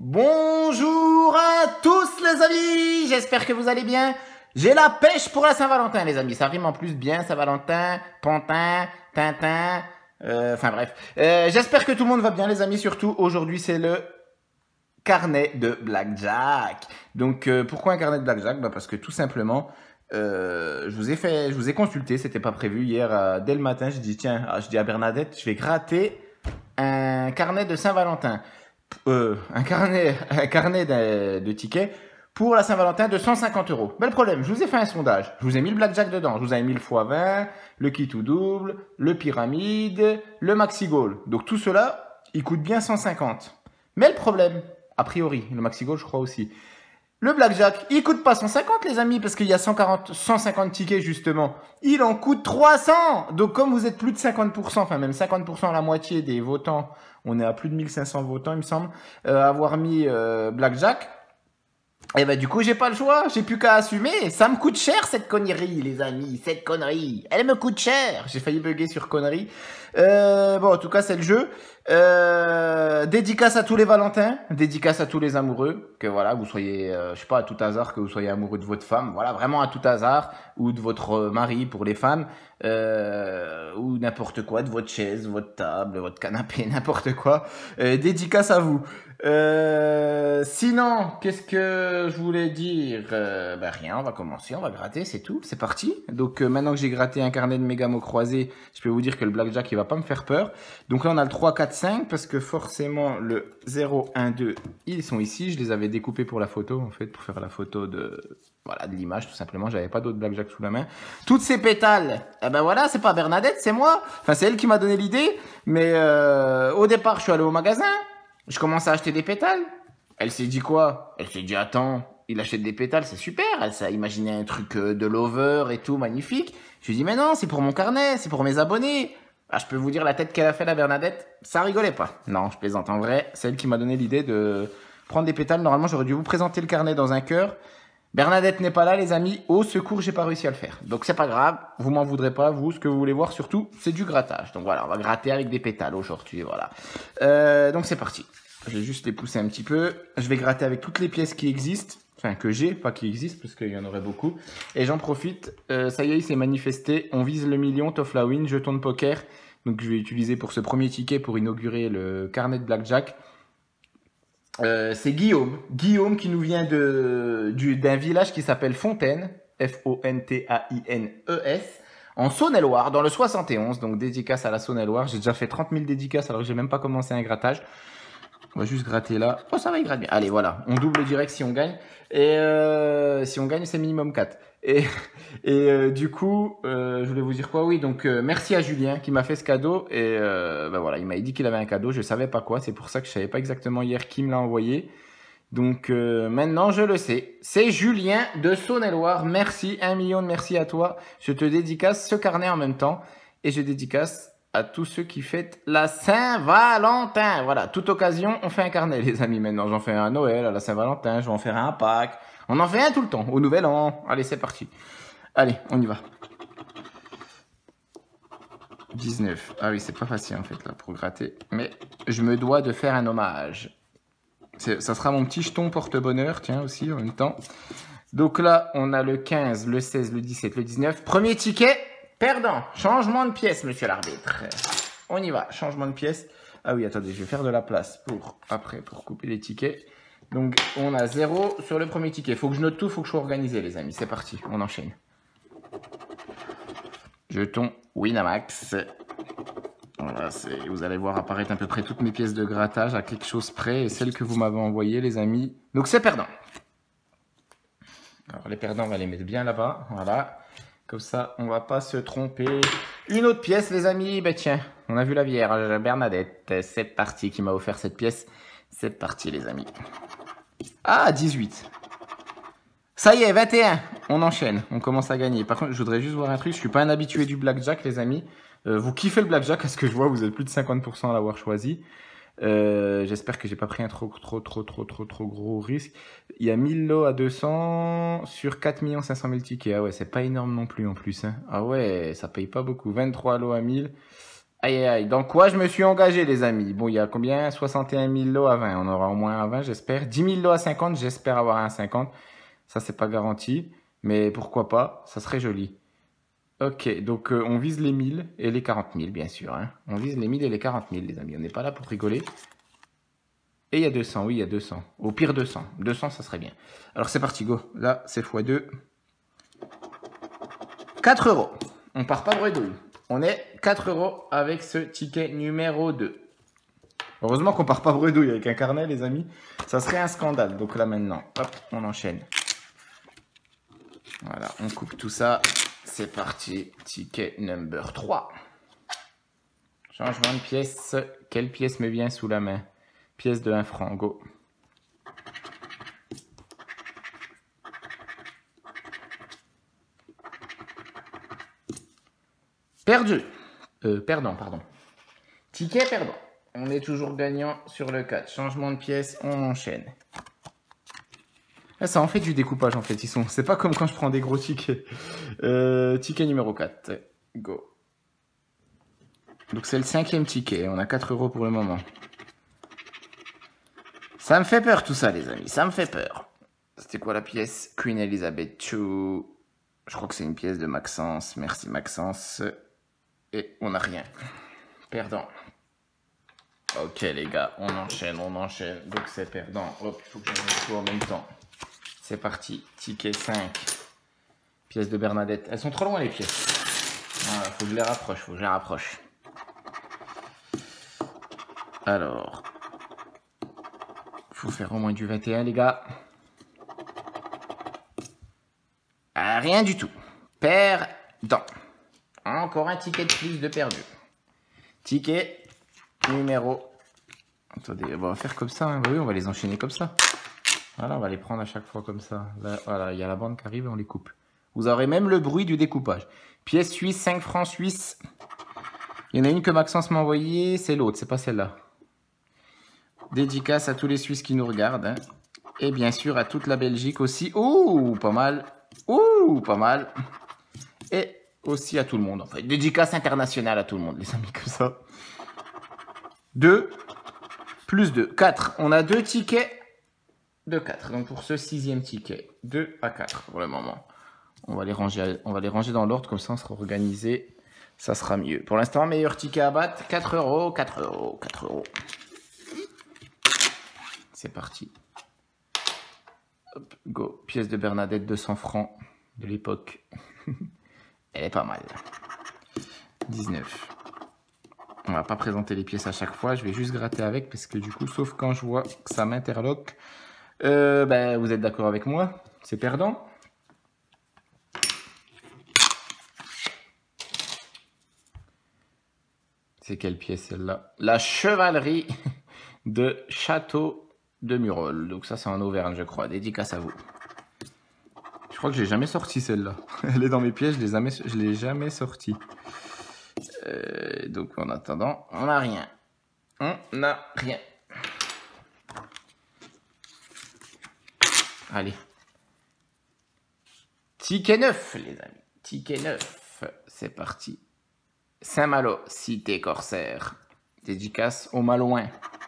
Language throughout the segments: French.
Bonjour à tous les amis, j'espère que vous allez bien. J'ai la pêche pour la Saint-Valentin les amis, ça rime en plus bien, Saint-Valentin, Pantin, Tintin, enfin bref. J'espère que tout le monde va bien les amis, surtout aujourd'hui c'est le carnet de Blackjack. Donc pourquoi un carnet de Blackjack? Parce que tout simplement, je vous ai consulté, c'était pas prévu hier dès le matin, je dis tiens, je dis à Bernadette, je vais gratter un carnet de Saint-Valentin. Un carnet de tickets pour la Saint-Valentin de 150 €. Mais le problème, je vous ai fait un sondage. Je vous ai mis le blackjack dedans. Je vous ai mis le x20, le kit ou double, le pyramide, le maxi goal. Donc tout cela, il coûte bien 150. Mais le problème, a priori, le maxi goal, je crois aussi. Le blackjack, il coûte pas 150 les amis, parce qu'il y a 150 tickets justement. Il en coûte 300. Donc comme vous êtes plus de 50%, enfin même 50%, la moitié des votants, on est à plus de 1500 votants il me semble, avoir mis blackjack. Et ben du coup j'ai pas le choix, j'ai plus qu'à assumer. Ça me coûte cher cette connerie les amis, cette connerie. Elle me coûte cher. J'ai failli bugger sur connerie. Bon en tout cas c'est le jeu. Dédicace à tous les Valentins, dédicace à tous les amoureux, que voilà, vous soyez, je sais pas, à tout hasard, que vous soyez amoureux de votre femme, voilà, vraiment à tout hasard, ou de votre mari pour les femmes, ou n'importe quoi, de votre chaise, votre table, votre canapé, n'importe quoi. Dédicace à vous. Sinon, qu'est-ce que je voulais dire? Rien, on va commencer, on va gratter, c'est tout, c'est parti. Donc maintenant que j'ai gratté un carnet de méga mots croisés, je peux vous dire que le blackjack il va pas me faire peur. Donc là on a le 3, 4, 5 parce que forcément le 0, 1, 2 ils sont ici. Je les avais découpés pour la photo en fait, pour faire la photo de voilà de l'image tout simplement. J'avais pas d'autres blackjack sous la main. Toutes ces pétales, eh ben voilà, c'est pas Bernadette, c'est moi. Enfin c'est elle qui m'a donné l'idée. Mais au départ je suis allé au magasin. Je commence à acheter des pétales. Elle s'est dit quoi? Elle s'est dit attends, il achète des pétales, c'est super. Elle s'est imaginé un truc de lover et tout, magnifique. Je lui ai dit mais non, c'est pour mon carnet, c'est pour mes abonnés. Ah, je peux vous dire la tête qu'elle a fait la Bernadette, ça rigolait pas. Non, je plaisante. En vrai, c'est elle qui m'a donné l'idée de prendre des pétales. Normalement, j'aurais dû vous présenter le carnet dans un cœur. Bernadette n'est pas là, les amis. Au secours, j'ai pas réussi à le faire. Donc c'est pas grave, vous m'en voudrez pas. Vous, ce que vous voulez voir surtout, c'est du grattage. Donc voilà, on va gratter avec des pétales aujourd'hui, voilà. Donc c'est parti. Je vais juste les pousser un petit peu. Je vais gratter avec toutes les pièces qui existent. Enfin, que j'ai, pas qui existent, parce qu'il y en aurait beaucoup. Et j'en profite. Ça y est, il s'est manifesté. On vise le million, Toffla Win, jeton de poker. Donc je vais utiliser pour ce premier ticket pour inaugurer le carnet de Blackjack. C'est Guillaume. Guillaume qui nous vient d'un village qui s'appelle Fontaine. Fontaines. En Saône-et-Loire, dans le 71. Donc dédicace à la Saône-et-Loire. J'ai déjà fait 30 000 dédicaces alors que j'ai même pas commencé un grattage. On va juste gratter là. Oh, ça va, il gratte bien. Allez, voilà. On double direct si on gagne. Et si on gagne, c'est minimum 4. Et du coup, je voulais vous dire quoi? Oui, donc merci à Julien qui m'a fait ce cadeau. Et voilà, il m'a dit qu'il avait un cadeau. Je savais pas quoi. C'est pour ça que je savais pas exactement hier qui me l'a envoyé. Donc maintenant, je le sais. C'est Julien de Saône-et-Loire. Merci, 1 million de merci à toi. Je te dédicace ce carnet en même temps. Et je dédicace à tous ceux qui fêtent la Saint-Valentin. Voilà, toute occasion, on fait un carnet, les amis. Maintenant, j'en fais un à Noël, à la Saint-Valentin, je vais en faire un à Pâques. On en fait un tout le temps, au Nouvel An. Allez, c'est parti. Allez, on y va. 19. Ah oui, c'est pas facile, en fait, là, pour gratter. Mais je me dois de faire un hommage. Ça sera mon petit jeton porte-bonheur, tiens, aussi, en même temps. Donc là, on a le 15, le 16, le 17, le 19. Premier ticket. Perdant, changement de pièce, monsieur l'arbitre. On y va, changement de pièce. Ah oui, attendez, je vais faire de la place pour couper les tickets. Donc, on a 0 sur le premier ticket. Faut que je note tout, faut que je sois organisé, les amis. C'est parti, on enchaîne. Jeton Winamax. Voilà, vous allez voir apparaître à peu près toutes mes pièces de grattage à quelque chose près. Et celles que vous m'avez envoyées, les amis. Donc, c'est perdant. Alors, les perdants, on va les mettre bien là-bas. Voilà. Comme ça, on va pas se tromper. Une autre pièce, les amis. Ben tiens, on a vu la Vierge, Bernadette. C'est parti, qui m'a offert cette pièce. C'est parti, les amis. Ah, 18. Ça y est, 21. On enchaîne, on commence à gagner. Par contre, je voudrais juste voir un truc. Je suis pas un habitué du blackjack, les amis. Vous kiffez le blackjack, à ce que je vois, vous êtes plus de 50% à l'avoir choisi. J'espère que j'ai pas pris un trop gros risque. Il y a 1000 lots à 200 sur 4 500 000 tickets. Ah ouais, c'est pas énorme non plus en plus. Hein. Ah ouais, ça paye pas beaucoup. 23 lots à 1000. Aïe, aïe, aïe. Dans quoi je me suis engagé, les amis? Bon, il y a combien? 61 000 lots à 20. On aura au moins un 20, j'espère. 10 000 lots à 50. J'espère avoir un 50. Ça, c'est pas garanti. Mais pourquoi pas? Ça serait joli. Ok, donc on vise les 1000 et les 40 000, bien sûr. Hein. On vise les 1000 et les 40 000, les amis. On n'est pas là pour rigoler. Et il y a 200, oui, il y a 200. Au pire, 200. 200, ça serait bien. Alors, c'est parti, go. Là, c'est x2. 4 euros. On part pas bredouille. On est 4 euros avec ce ticket numéro 2. Heureusement qu'on part pas bredouille avec un carnet, les amis. Ça serait un scandale. Donc là, maintenant, hop, on enchaîne. Voilà, on coupe tout ça. C'est parti. Ticket number 3. Changement de pièce. Quelle pièce me vient sous la main? Pièce de 1 franc. Go. Perdu. Perdant, pardon. Ticket perdant. On est toujours gagnant sur le 4. Changement de pièce, on enchaîne. Là, ça en fait du découpage, en fait. C'est pas comme quand je prends des gros tickets. Ticket numéro 4. Go. Donc, c'est le 5e ticket. On a 4 euros pour le moment. Ça me fait peur, tout ça, les amis. Ça me fait peur. C'était quoi la pièce? Queen Elizabeth II. Je crois que c'est une pièce de Maxence. Merci, Maxence. Et on n'a rien. Perdant. Ok, les gars, on enchaîne, on enchaîne. Donc, c'est perdant. Hop, il faut que je mette tout en même temps. C'est parti. Ticket 5. Pièce de Bernadette. Elles sont trop loin, les pièces. Voilà, faut que je les rapproche, faut que je les rapproche. Alors. Faut faire au moins du 21, les gars. Ah, rien du tout. Perdant. Encore un ticket de plus de perdu. Ticket numéro... Attendez, on va faire comme ça. Hein. Oui, on va les enchaîner comme ça. Voilà, on va les prendre à chaque fois comme ça. Là, voilà, il y a la bande qui arrive et on les coupe. Vous aurez même le bruit du découpage. Pièce suisse, 5 francs suisses. Il y en a une que Maxence m'a envoyée, c'est l'autre, c'est pas celle-là. Dédicace à tous les Suisses qui nous regardent. Hein. Et bien sûr à toute la Belgique aussi. Ouh, pas mal. Ouh, pas mal. Et aussi à tout le monde. En fait, dédicace internationale à tout le monde, les amis, comme ça. 2 plus 2, 4. On a 2 tickets de 4. Donc pour ce 6e ticket, 2 à 4 pour le moment. On va les ranger dans l'ordre, comme ça on sera organisé. Ça sera mieux. Pour l'instant, meilleur ticket à battre, 4 euros, 4 euros, 4 euros. C'est parti. Hop, go. Pièce de Bernadette, 200 francs de l'époque. Elle est pas mal. 19. On va pas présenter les pièces à chaque fois. Je vais juste gratter avec parce que du coup, sauf quand je vois que ça m'interloque. Ben, vous êtes d'accord avec moi? C'est perdant. C'est quelle pièce celle-là? La chevalerie de Château de Murol. Donc ça, c'est en Auvergne, je crois. Dédicace à vous. Je crois que je l'ai jamais sorti celle-là. Elle est dans mes pièces, je l'ai jamais sortie. Donc en attendant, on n'a rien. On n'a rien. Allez. Ticket 9, les amis. Ticket 9. C'est parti. Saint-Malo, cité corsaire. Dédicace aux Malouins.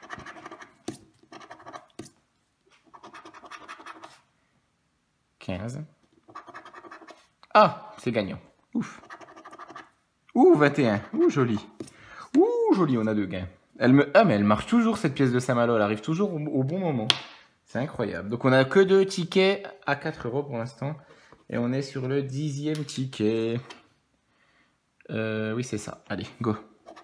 « 15. Ah, c'est gagnant. Ouf. Ouh, 21. Ouh, joli. Ouh, joli, on a 2 gains. Ah, mais elle marche toujours, cette pièce de Saint-Malo. Elle arrive toujours au bon moment. C'est incroyable. Donc, on a que 2 tickets à 4 euros pour l'instant. Et on est sur le 10e ticket. Oui, c'est ça. Allez, go.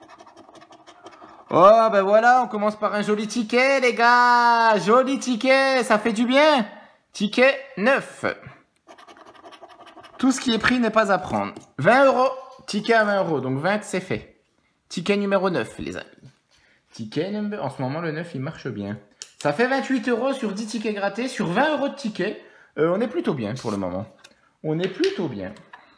Oh, ben voilà, on commence par un joli ticket, les gars. Joli ticket, ça fait du bien. Ticket 9. Tout ce qui est pris n'est pas à prendre. 20 euros. Ticket à 20 euros. Donc 20, c'est fait. Ticket numéro 9, les amis. Ticket numéro... En ce moment, le 9, il marche bien. Ça fait 28 euros sur 10 tickets grattés. Sur 20 euros de tickets. On est plutôt bien pour le moment. On est plutôt bien.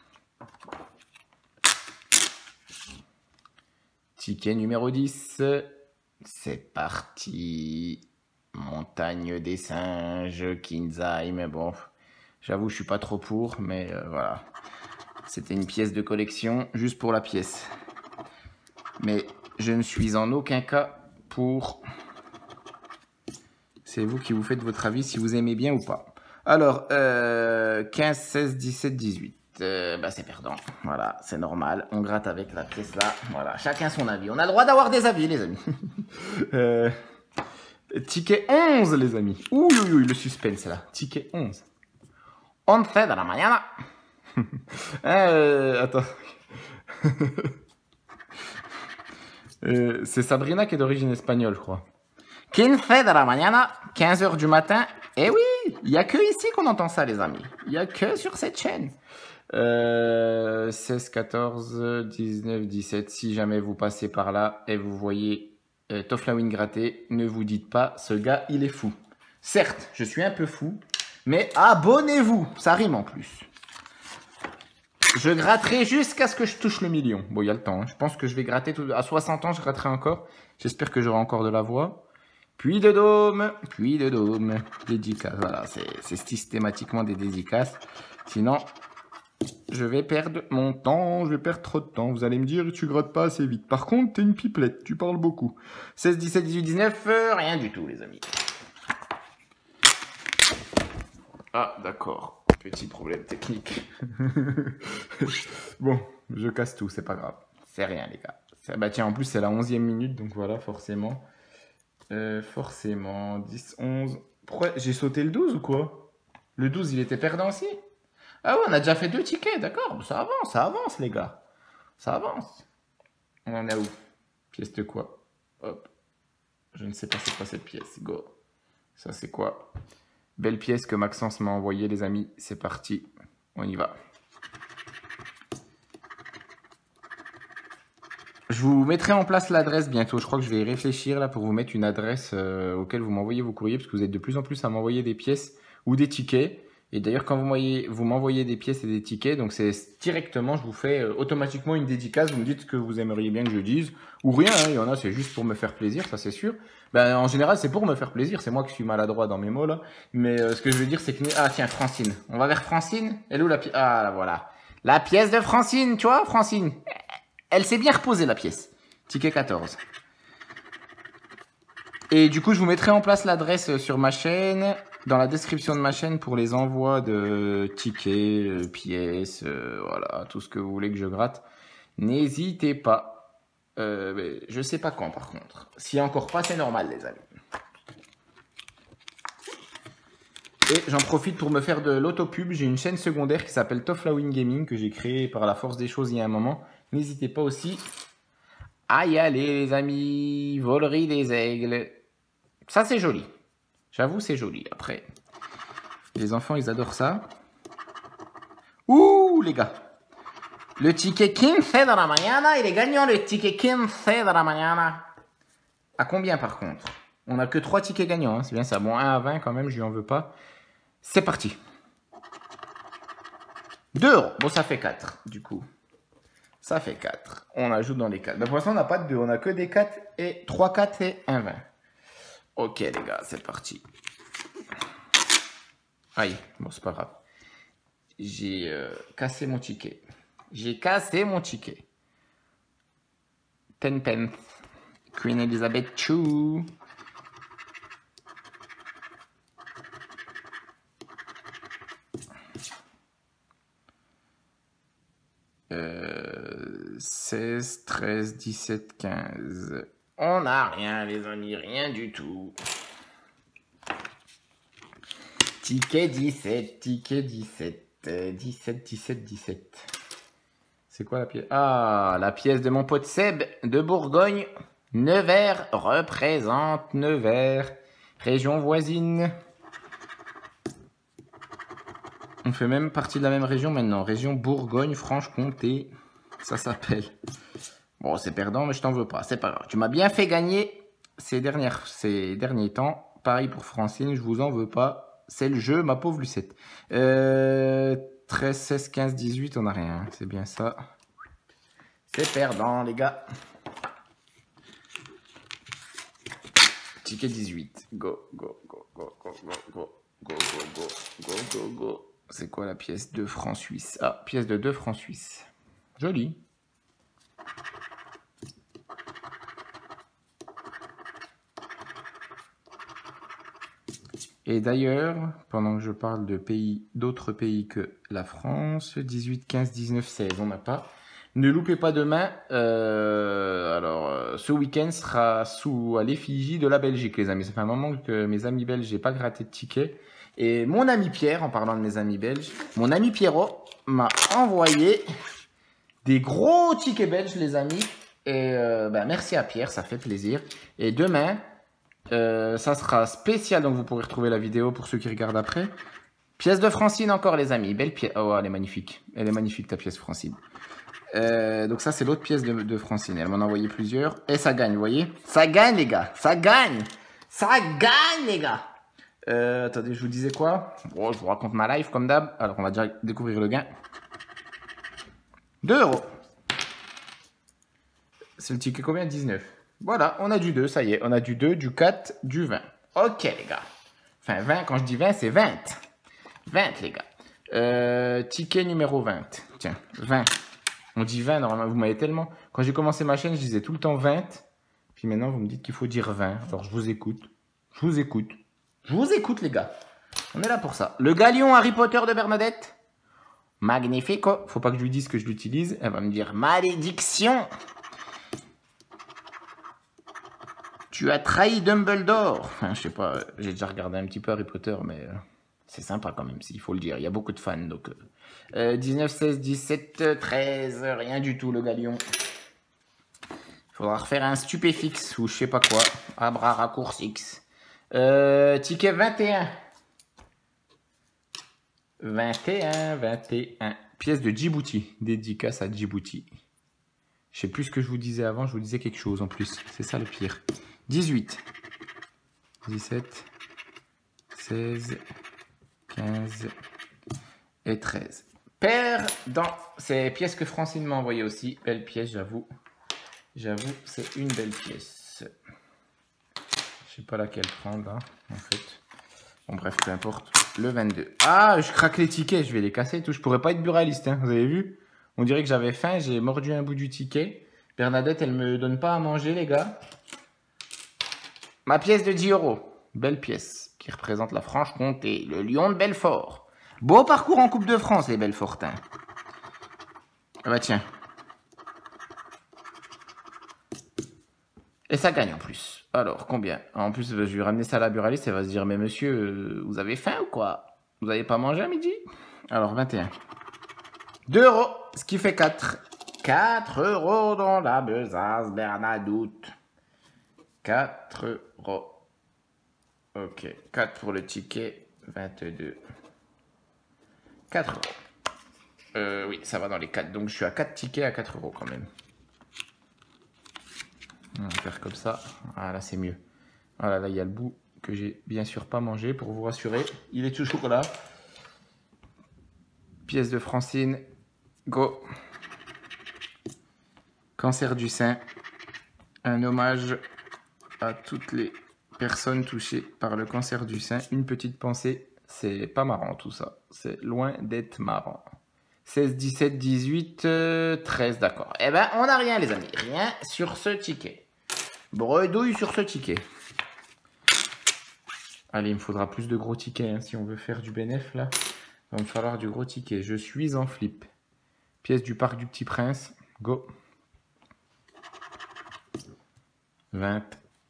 Ticket numéro 10. C'est parti. Montagne des singes, Kinzai, mais bon, j'avoue, je suis pas trop pour, mais voilà. C'était une pièce de collection, juste pour la pièce. Mais je ne suis en aucun cas pour... C'est vous qui vous faites votre avis si vous aimez bien ou pas. Alors, 15, 16, 17, 18. Bah c'est perdant. Voilà, c'est normal. On gratte avec la pièce là. Voilà, chacun son avis. On a le droit d'avoir des avis, les amis. Ticket 11, les amis. Ouh, le suspense là. Ticket 11. On fait de la mañana. Attends. C'est Sabrina qui est d'origine espagnole, je crois. Quince de la mañana, 15h du matin. Eh oui, il n'y a que ici qu'on entend ça, les amis. Il n'y a que sur cette chaîne. 16, 14, 19, 17. Si jamais vous passez par là et vous voyez Toflawin gratter, ne vous dites pas, ce gars, il est fou. Certes, je suis un peu fou, mais abonnez-vous. Ça rime en plus. Je gratterai jusqu'à ce que je touche le million. Bon, il y a le temps. Hein. Je pense que je vais gratter tout... À 60 ans, je gratterai encore. J'espère que j'aurai encore de la voix. Puis de dôme. Puis de dôme. Dédicace. Voilà, c'est systématiquement des dédicaces. Sinon, je vais perdre mon temps. Je vais perdre trop de temps. Vous allez me dire, tu grattes pas assez vite. Par contre, t'es une pipelette. Tu parles beaucoup. 16, 17, 18, 19. Rien du tout, les amis. Ah, d'accord. Petit problème technique. Bon, je casse tout, c'est pas grave. C'est rien, les gars. Bah tiens, en plus, c'est la 11e minute, donc voilà, forcément. Forcément, 10, 11... Pourquoi j'ai sauté le 12 ou quoi? Le 12, il était perdant aussi? Ah ouais, on a déjà fait 2 tickets, d'accord. Ça avance, les gars. Ça avance. On en est où? Pièce de quoi? Hop. Je ne sais pas c'est quoi cette pièce. Go. Ça, c'est quoi? Belle pièce que Maxence m'a envoyée, les amis. C'est parti. On y va. Je vous mettrai en place l'adresse bientôt. Je crois que je vais y réfléchir là pour vous mettre une adresse auquel vous m'envoyez vos courriers parce que vous êtes de plus en plus à m'envoyer des pièces ou des tickets. Et d'ailleurs, quand vous m'envoyez des pièces et des tickets, donc c'est directement, je vous fais automatiquement une dédicace. Vous me dites ce que vous aimeriez bien que je dise ou rien. Hein, il y en a, c'est juste pour me faire plaisir, ça c'est sûr. Ben, en général, c'est pour me faire plaisir. C'est moi qui suis maladroit dans mes mots là. Mais ce que je veux dire, c'est que ah tiens, Francine. On va vers Francine. Elle est où la pièce? Ah là, voilà. La pièce de Francine, tu vois, Francine. Elle s'est bien reposée la pièce. Ticket 14. Et du coup, je vous mettrai en place l'adresse sur ma chaîne, dans la description de ma chaîne pour les envois de tickets, pièces, voilà, tout ce que vous voulez que je gratte. N'hésitez pas. Je sais pas quand par contre. S'il n'y a encore pas, c'est normal les amis. Et j'en profite pour me faire de l'autopub. J'ai une chaîne secondaire qui s'appelle Toflawin Gaming que j'ai créée par la force des choses il y a un moment. N'hésitez pas aussi à y aller les amis. Volerie des aigles. Ça c'est joli. J'avoue c'est joli. Après, les enfants ils adorent ça. Ouh les gars. Le ticket Quince de la mañana, il est gagnant le ticket Quince de la mañana. À combien par contre? On n'a que 3 tickets gagnants, hein, c'est bien ça. Bon, 1 à 20 quand même, je lui en veux pas. C'est parti. 2 €. Bon, ça fait 4 du coup. Ça fait 4. On ajoute dans les 4. Mais pour l'instant, on n'a pas de 2. On n'a que des 4 et 3 4 et 1 20. Ok les gars, c'est parti. Aïe, bon c'est pas grave. J'ai cassé mon ticket. J'ai cassé mon ticket. 10 pence. Queen Elizabeth II. Euh, 16, 13, 17, 15. On n'a rien les amis, rien du tout. Ticket 17, ticket 17. 17, 17, 17. C'est quoi la pièce? Ah, la pièce de mon pote Seb de Bourgogne. Nevers représente Nevers. Région voisine. On fait même partie de la même région maintenant. Région Bourgogne-Franche-Comté. Ça s'appelle. Bon, c'est perdant, mais je t'en veux pas. C'est pas grave. Tu m'as bien fait gagner ces derniers temps. Pareil pour Francine, je vous en veux pas. C'est le jeu, ma pauvre Lucette. 13, 16, 15, 18, on n'a rien. C'est bien ça. C'est perdant, les gars. Ticket 18. Go, go, go, go, go, go, go, go, go, go, go, go, go. C'est quoi la pièce de francs suisses? Ah, pièce de 2 francs suisses. Joli. Et d'ailleurs, pendant que je parle de pays, d'autres pays que la France, 18, 15, 19, 16, on n'a pas. Ne loupez pas demain. Ce week-end sera à l'effigie de la Belgique, les amis. Ça fait un moment que mes amis belges n'ont pas gratté de tickets. Et mon ami Pierre, en parlant de mes amis belges, mon ami Pierrot m'a envoyé des gros tickets belges, les amis. Et merci à Pierre, ça fait plaisir. Et demain, ça sera spécial, donc vous pourrez retrouver la vidéo pour ceux qui regardent après. Pièce de Francine encore, les amis. Belle pièce. Oh, elle est magnifique. Elle est magnifique, ta pièce, Francine. Donc ça, c'est l'autre pièce de Francine. Elle m'en a envoyé plusieurs. Et ça gagne, vous voyez? Ça gagne, les gars. Ça gagne. Ça gagne, les gars. Attendez, je vous disais quoi? Bon, je vous raconte ma life, comme d'hab. Alors, on va déjà découvrir le gain. 2 €. C'est le ticket combien? 19. Voilà, on a du 2, ça y est. On a du 2, du 4, du 20. Ok, les gars. Enfin, 20, quand je dis 20, c'est 20. 20, les gars. Ticket numéro 20. Tiens, 20. On dit 20, normalement, vous m'avez tellement... Quand j'ai commencé ma chaîne, je disais tout le temps 20. Puis maintenant, vous me dites qu'il faut dire 20. Alors, je vous écoute. Je vous écoute. Je vous écoute, les gars. On est là pour ça. Le galion Harry Potter de Bernadette. Magnifico. Faut pas que je lui dise que je l'utilise. Elle va me dire malédiction. Tu as trahi Dumbledore. Enfin, je sais pas, j'ai déjà regardé un petit peu Harry Potter, mais c'est sympa quand même, s'il faut le dire. Il y a beaucoup de fans, donc... 19, 16, 17, 13, rien du tout, le galion. Il faudra refaire un stupéfixe ou je sais pas quoi. À bras raccourcis. Ticket 21. 21. Pièce de Djibouti. Dédicace à Djibouti. Je sais plus ce que je vous disais avant, je vous disais quelque chose en plus. C'est ça le pire. 18. 17. 16. 15. Et 13. Perdant. C'est pièce que Francine m'a envoyée aussi. Belle pièce, j'avoue. J'avoue, c'est une belle pièce. Je sais pas laquelle prendre, hein, en fait. Bon, bref, peu importe. Le 22. Ah, je craque les tickets, je vais les casser et tout. Je pourrais pas être buraliste, hein, vous avez vu? On dirait que j'avais faim, j'ai mordu un bout du ticket. Bernadette, elle me donne pas à manger, les gars. Ma pièce de 10 €. Belle pièce qui représente la Franche-Comté, le Lion de Belfort. Beau parcours en Coupe de France, les Belfortins. Ah bah tiens. Et ça gagne en plus. Alors, combien? En plus, je vais ramener ça à la buraliste, elle va se dire, mais monsieur, vous avez faim ou quoi? Vous n'avez pas mangé à midi? Alors, 21. 2 €, ce qui fait 4. 4 € dans la besace, Bernadoute. 4 €. Ok, 4 pour le ticket, 22. 4 €. Oui, ça va dans les 4. Donc, je suis à 4 tickets à 4 € quand même. On va faire comme ça. Ah, là, c'est mieux. Voilà, là, il y a le bout que j'ai bien sûr pas mangé, pour vous rassurer. Il est toujours là. Pièce de Francine. Go. Cancer du sein. Un hommage à toutes les personnes touchées par le cancer du sein. Une petite pensée. C'est pas marrant tout ça. C'est loin d'être marrant. 16, 17, 18, 13, d'accord. Eh ben, on n'a rien, les amis. Rien sur ce ticket. Bredouille sur ce ticket. Allez, il me faudra plus de gros tickets, hein, si on veut faire du bénéf, là. Il va me falloir du gros ticket. Je suis en flip. Pièce du Parc du Petit Prince. Go. 20.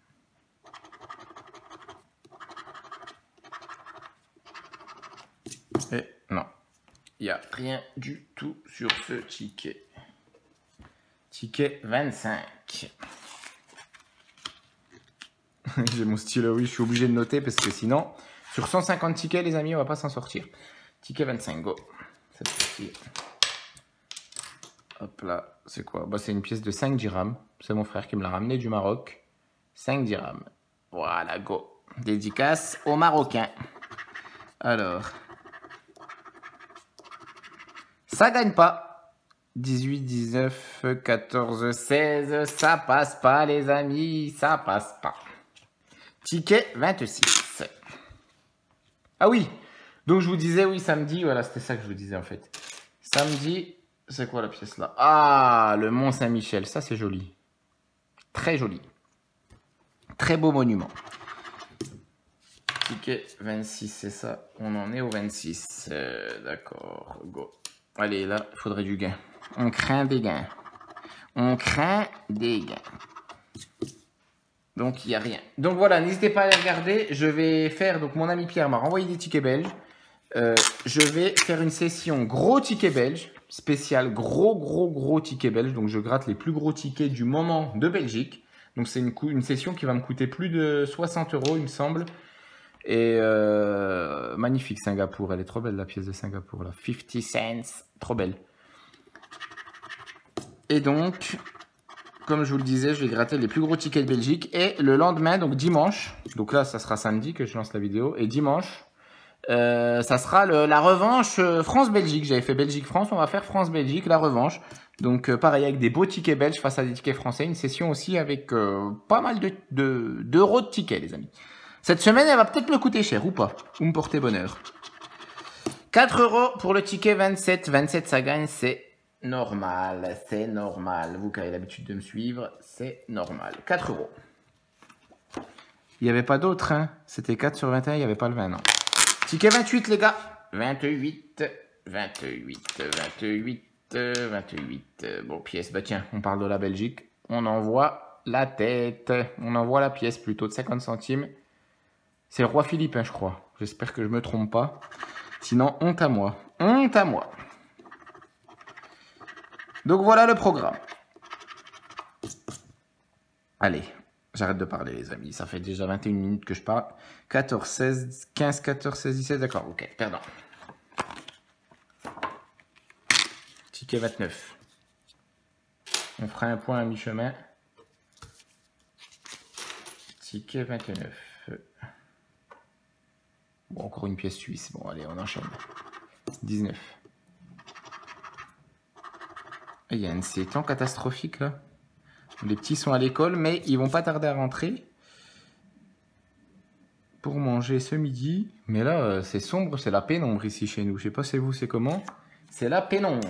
Et non. Il n'y a rien du tout sur ce ticket. Ticket 25. J'ai mon stylo, oui, je suis obligé de noter parce que sinon, sur 150 tickets, les amis, on va pas s'en sortir. Ticket 25, go. C'est parti. Hop là, c'est quoi? Bah, c'est une pièce de 5 dirhams. C'est mon frère qui me l'a ramené du Maroc. 5 dirhams. Voilà, go. Dédicace aux Marocains. Alors. Ça gagne pas. 18, 19, 14, 16. Ça passe pas, les amis. Ça passe pas. Ticket 26. Ah oui. Donc je vous disais, oui, samedi. Voilà, c'était ça que je vous disais en fait. Samedi, c'est quoi la pièce là? Ah, le Mont Saint-Michel. Ça, c'est joli. Très joli. Très beau monument. ticket 26, c'est ça. On en est au 26. D'accord, go. Allez, là, il faudrait du gain. On craint des gains. On craint des gains. Donc, il n'y a rien. Donc, voilà, n'hésitez pas à aller regarder. Je vais faire... Donc, mon ami Pierre m'a renvoyé des tickets belges. Je vais faire une session gros tickets belges. Spécial gros tickets belges. Donc, je gratte les plus gros tickets du moment de Belgique. Donc, c'est une session qui va me coûter plus de 60 €, il me semble. Et magnifique Singapour. Elle est trop belle, la pièce de Singapour, là. 50 cents. Trop belle. Et donc... Comme je vous le disais, je vais gratter les plus gros tickets de Belgique. Et le lendemain, donc dimanche, donc là, ça sera samedi que je lance la vidéo. Et dimanche, ça sera la revanche France-Belgique. J'avais fait Belgique-France, on va faire France-Belgique, la revanche. Donc pareil, avec des beaux tickets belges face à des tickets français. Une session aussi avec pas mal d'euros de tickets, les amis. Cette semaine, elle va peut-être me coûter cher ou pas. Ou me porter bonheur. 4 € pour le ticket 27. 27, ça gagne, c'est... normal, c'est normal. Vous qui avez l'habitude de me suivre, c'est normal. 4 €. Il n'y avait pas d'autres, hein. C'était 4 sur 21, il n'y avait pas le 20, non. Ticket 28, les gars. 28, 28, 28, 28. Bon, pièce, bah tiens, on parle de la Belgique. On envoie la tête. On envoie la pièce plutôt de 50 centimes. C'est le roi Philippe, hein, je crois. J'espère que je ne me trompe pas. Sinon, honte à moi. Honte à moi. Donc voilà le programme. Allez, j'arrête de parler les amis. Ça fait déjà 21 minutes que je parle. 14, 16, 15, 14, 16, 17. D'accord, ok, pardon. Ticket 29. On fera un point à mi-chemin. Ticket 29. Bon, encore une pièce suisse. Bon, allez, on enchaîne. 19. Il y a un temps catastrophique là. Les petits sont à l'école, mais ils vont pas tarder à rentrer pour manger ce midi. Mais là, c'est sombre, c'est la pénombre ici chez nous. Je sais pas c'est vous, c'est comment. C'est la pénombre.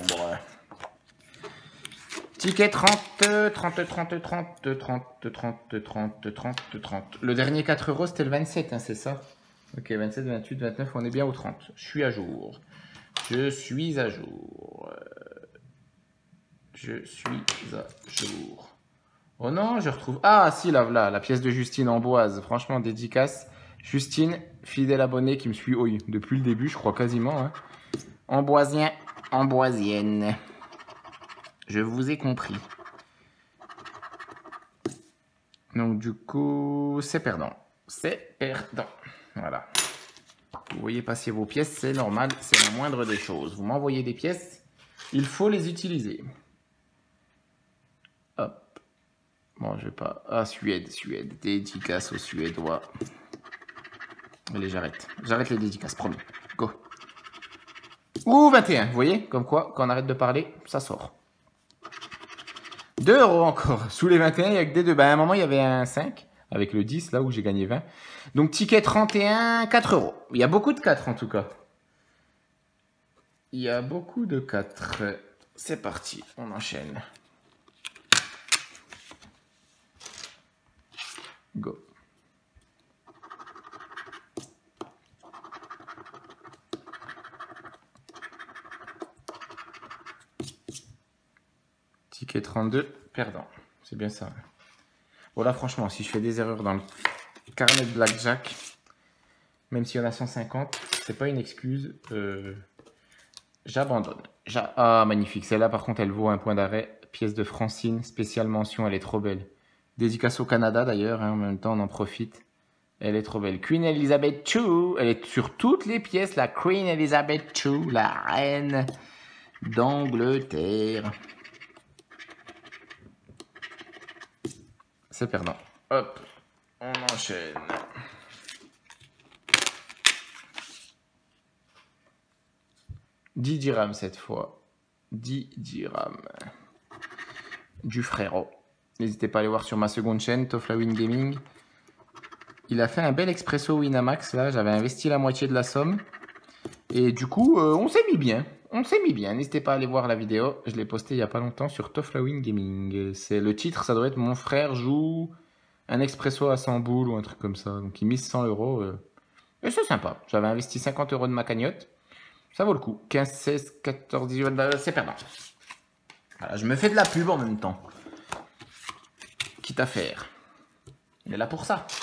Ticket 30, 30, 30, 30, 30, 30, 30, 30, 30. Le dernier 4 €, c'était le 27, hein, c'est ça? Ok, 27, 28, 29, on est bien au 30. Je suis à jour. Je suis à jour. Je suis à jour. Oh non, je retrouve... Ah, si, là, la pièce de Justine Amboise. Franchement, dédicace. Justine, fidèle abonnée qui me suit depuis le début, je crois quasiment. Hein. Amboisien, amboisienne. Je vous ai compris. Donc, du coup, c'est perdant. C'est perdant. Voilà. Vous voyez passer vos pièces, c'est normal. C'est la moindre des choses. Vous m'envoyez des pièces, il faut les utiliser. Hop. Bon, je vais pas... Ah, Suède. Dédicace aux Suédois. Allez, j'arrête. J'arrête les dédicaces, promis. Go. Ouh, 21. Vous voyez, comme quoi, quand on arrête de parler, ça sort. 2 € encore. Sous les 21, il n'y a que des 2. Ben, à un moment, il y avait un 5. Avec le 10, là où j'ai gagné 20. Donc, ticket 31, 4 €. Il y a beaucoup de 4, en tout cas. Il y a beaucoup de 4. C'est parti. On enchaîne. Go. Ticket 32, perdant. C'est bien ça. Bon là franchement, si je fais des erreurs dans le carnet de blackjack, même s'il y en a 150, c'est pas une excuse. J'abandonne. Ah magnifique, celle-là par contre elle vaut un point d'arrêt. Pièce de Francine, spéciale mention, elle est trop belle. Dédicace au Canada d'ailleurs, hein, en même temps on en profite. Elle est trop belle. Queen Elizabeth II, elle est sur toutes les pièces, la Queen Elizabeth II, la reine d'Angleterre. C'est perdant. Hop, on enchaîne. $10 cette fois. 10 dirhams. Du frérot. N'hésitez pas à aller voir sur ma seconde chaîne, Toflawin Gaming. Il a fait un bel expresso Winamax là. J'avais investi la moitié de la somme. Et du coup, on s'est mis bien. On s'est mis bien. N'hésitez pas à aller voir la vidéo. Je l'ai posté il n'y a pas longtemps sur Toflawin Gaming. C'est le titre, ça doit être Mon frère joue un expresso à 100 boules ou un truc comme ça. Donc il mise 100 €. Et c'est sympa. J'avais investi 50 € de ma cagnotte. Ça vaut le coup. 15, 16, 14, 18, c'est perdant. Voilà, je me fais de la pub en même temps. Quitte à faire. Il est là pour ça.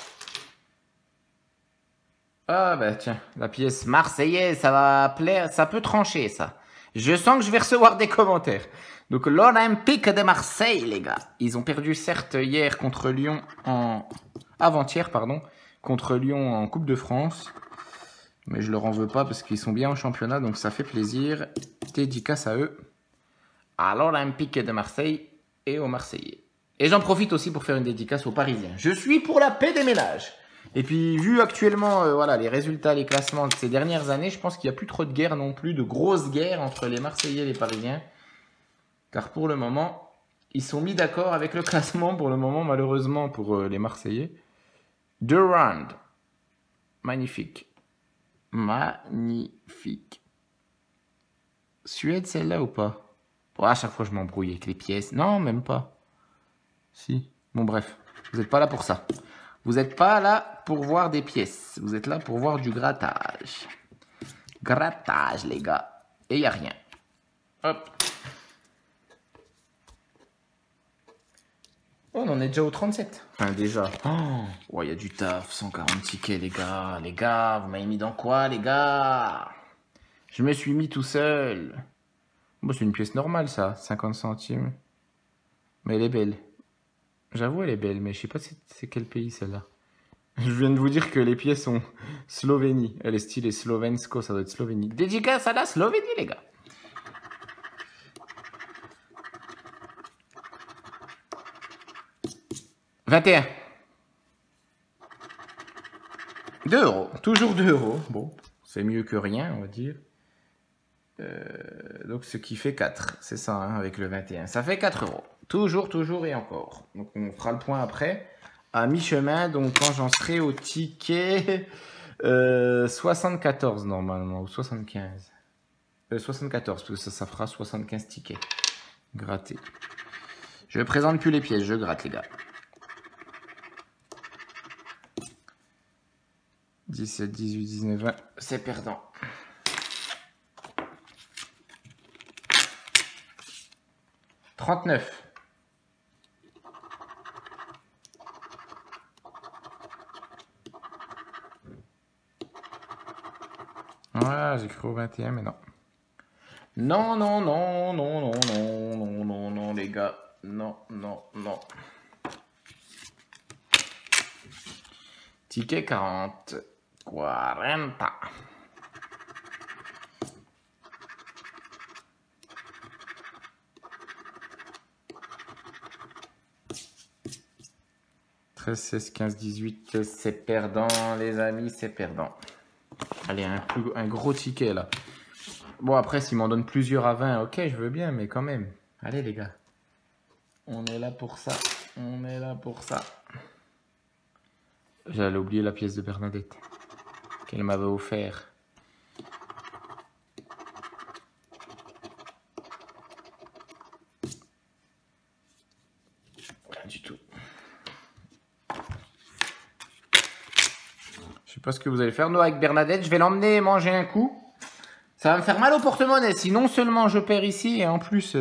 Ah bah tiens, la pièce marseillaise, ça va plaire, ça peut trancher ça. Je sens que je vais recevoir des commentaires. Donc l'Olympique de Marseille, les gars. Ils ont perdu certes hier contre Lyon avant-hier, pardon, contre Lyon en Coupe de France. Mais je leur en veux pas parce qu'ils sont bien en championnat, donc ça fait plaisir. Dédicace à eux, à l'Olympique de Marseille et aux Marseillais. Et j'en profite aussi pour faire une dédicace aux Parisiens. Je suis pour la paix des ménages. Et puis, vu actuellement voilà, les résultats, les classements de ces dernières années, je pense qu'il n'y a plus trop de guerre non plus, de grosses guerres entre les Marseillais et les Parisiens. Car pour le moment, ils sont mis d'accord avec le classement, pour le moment, malheureusement, pour les Marseillais. 2 rounds. Magnifique. Magnifique. Suède, celle-là ou pas? Oh, à chaque fois, je m'embrouille avec les pièces. Non, même pas. Si. Bon, bref. Vous n'êtes pas là pour ça. Vous n'êtes pas là pour voir des pièces. Vous êtes là pour voir du grattage. Grattage, les gars. Et il n'y a rien. Hop. Oh, on en est déjà au 37. Enfin, déjà. Oh, il y a du taf. 140 tickets, les gars. Les gars, vous m'avez mis dans quoi, les gars? Je me suis mis tout seul. Bon, c'est une pièce normale, ça. 50 centimes. Mais elle est belle. J'avoue, elle est belle, mais je sais pas c'est quel pays, celle-là. Je viens de vous dire que les pièces sont Slovénie. Elle est stylée Slovensko, ça doit être Slovénie. Dédicace à la Slovénie, les gars. « 21. 2 €. Toujours 2 €. Bon, c'est mieux que rien, on va dire. Donc, ce qui fait 4. C'est ça, hein, avec le 21. Ça fait 4 €. Toujours, toujours et encore. Donc, on fera le point après. À mi-chemin, donc quand j'en serai au ticket 74 normalement, ou 75. 74, parce que ça fera 75 tickets. Grattés. Je ne présente plus les pièces, je gratte, les gars. 17, 18, 19, 20, c'est perdant. « 39. Voilà, j'ai cru au 21, mais non. Non, non, non, non, non, non, non, non, non, les gars. Non, non, non. Ticket 40. 40. « 13, 16, 15, 18, c'est perdant, les amis, c'est perdant. » Allez, un gros ticket, là. Bon, après, s'il m'en donne plusieurs à 20, ok, je veux bien, mais quand même. Allez, les gars. On est là pour ça. On est là pour ça. J'allais oublier la pièce de Bernadette qu'elle m'avait offert. Rien du tout. Je sais pas ce que vous allez faire. Nous, avec Bernadette, je vais l'emmener manger un coup. Ça va me faire mal au porte-monnaie. Si non seulement je perds ici, et en plus...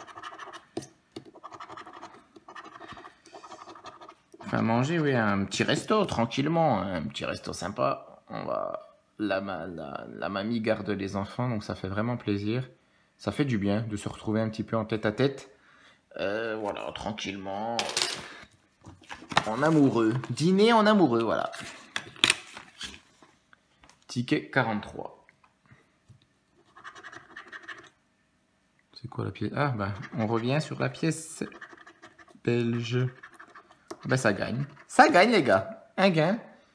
Enfin, manger, oui, un petit resto, tranquillement. Un petit resto sympa. On va... La mamie garde les enfants, donc ça fait vraiment plaisir. Ça fait du bien de se retrouver un petit peu en tête-à-tête. Voilà, tranquillement. En amoureux. Dîner en amoureux, voilà. Ticket 43. C'est quoi la pièce? Ah, bah, on revient sur la pièce belge. Ben, ça gagne. Ça gagne, les gars. Un gain.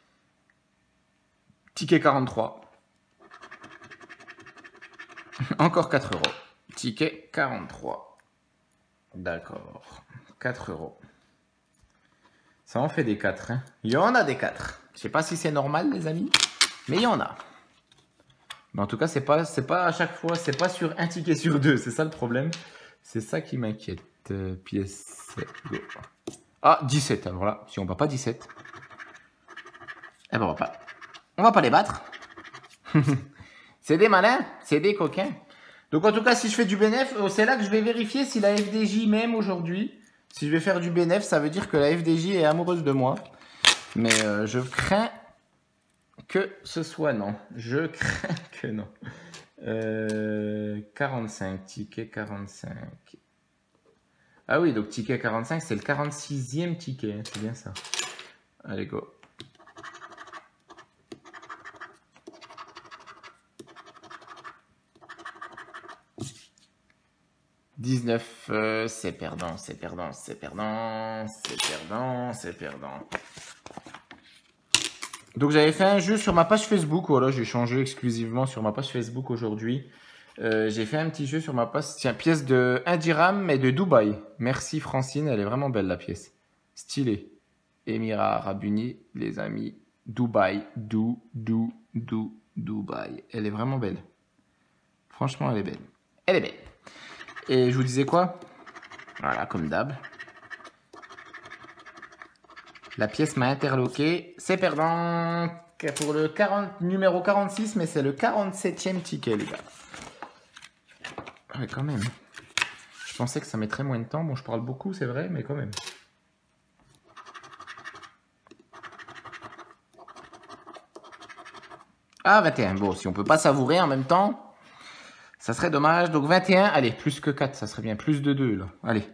Ticket 43. Encore 4 €. Ticket 43. D'accord. 4 €. Ça en fait des 4. Hein. Il y en a des 4. Je sais pas si c'est normal, les amis. Mais il y en a. Mais en tout cas, c'est pas à chaque fois. C'est pas sur un ticket sur 2. C'est ça le problème. C'est ça qui m'inquiète. Pièce. Go. Ah, 17. Alors là, si on bat pas 17. Eh ben, on va pas. On va pas les battre. C'est des malins, c'est des coquins. Donc en tout cas, si je fais du bénéf, c'est là que je vais vérifier si la FDJ m'aime aujourd'hui. Si je vais faire du bénéf, ça veut dire que la FDJ est amoureuse de moi. Mais je crains que ce soit non. Je crains que non. 45, ticket 45. Ah oui, donc ticket 45, c'est le 46e ticket. Hein, c'est bien ça. Allez, go. C'est perdant, c'est perdant, c'est perdant, c'est perdant, c'est perdant. Donc j'avais fait un jeu sur ma page Facebook, voilà, j'ai changé exclusivement sur ma page Facebook aujourd'hui. J'ai fait un petit jeu sur ma page, tiens, pièce de 1 dirham mais de Dubaï. Merci Francine, elle est vraiment belle la pièce. Stylée. Émirats Arabes Unis, les amis. Dubaï, Dubaï. Elle est vraiment belle. Franchement, elle est belle. Elle est belle. Et je vous disais quoi? Voilà, comme d'hab. La pièce m'a interloqué. C'est perdant pour le numéro 46, mais c'est le 47e ticket, les gars. Ouais, quand même. Je pensais que ça mettrait moins de temps. Bon, je parle beaucoup, c'est vrai, mais quand même. Ah, 21. Bon, si on peut pas savourer en même temps... Ça serait dommage. Donc 21, allez, plus que 4, ça serait bien. Plus de 2, là. Allez.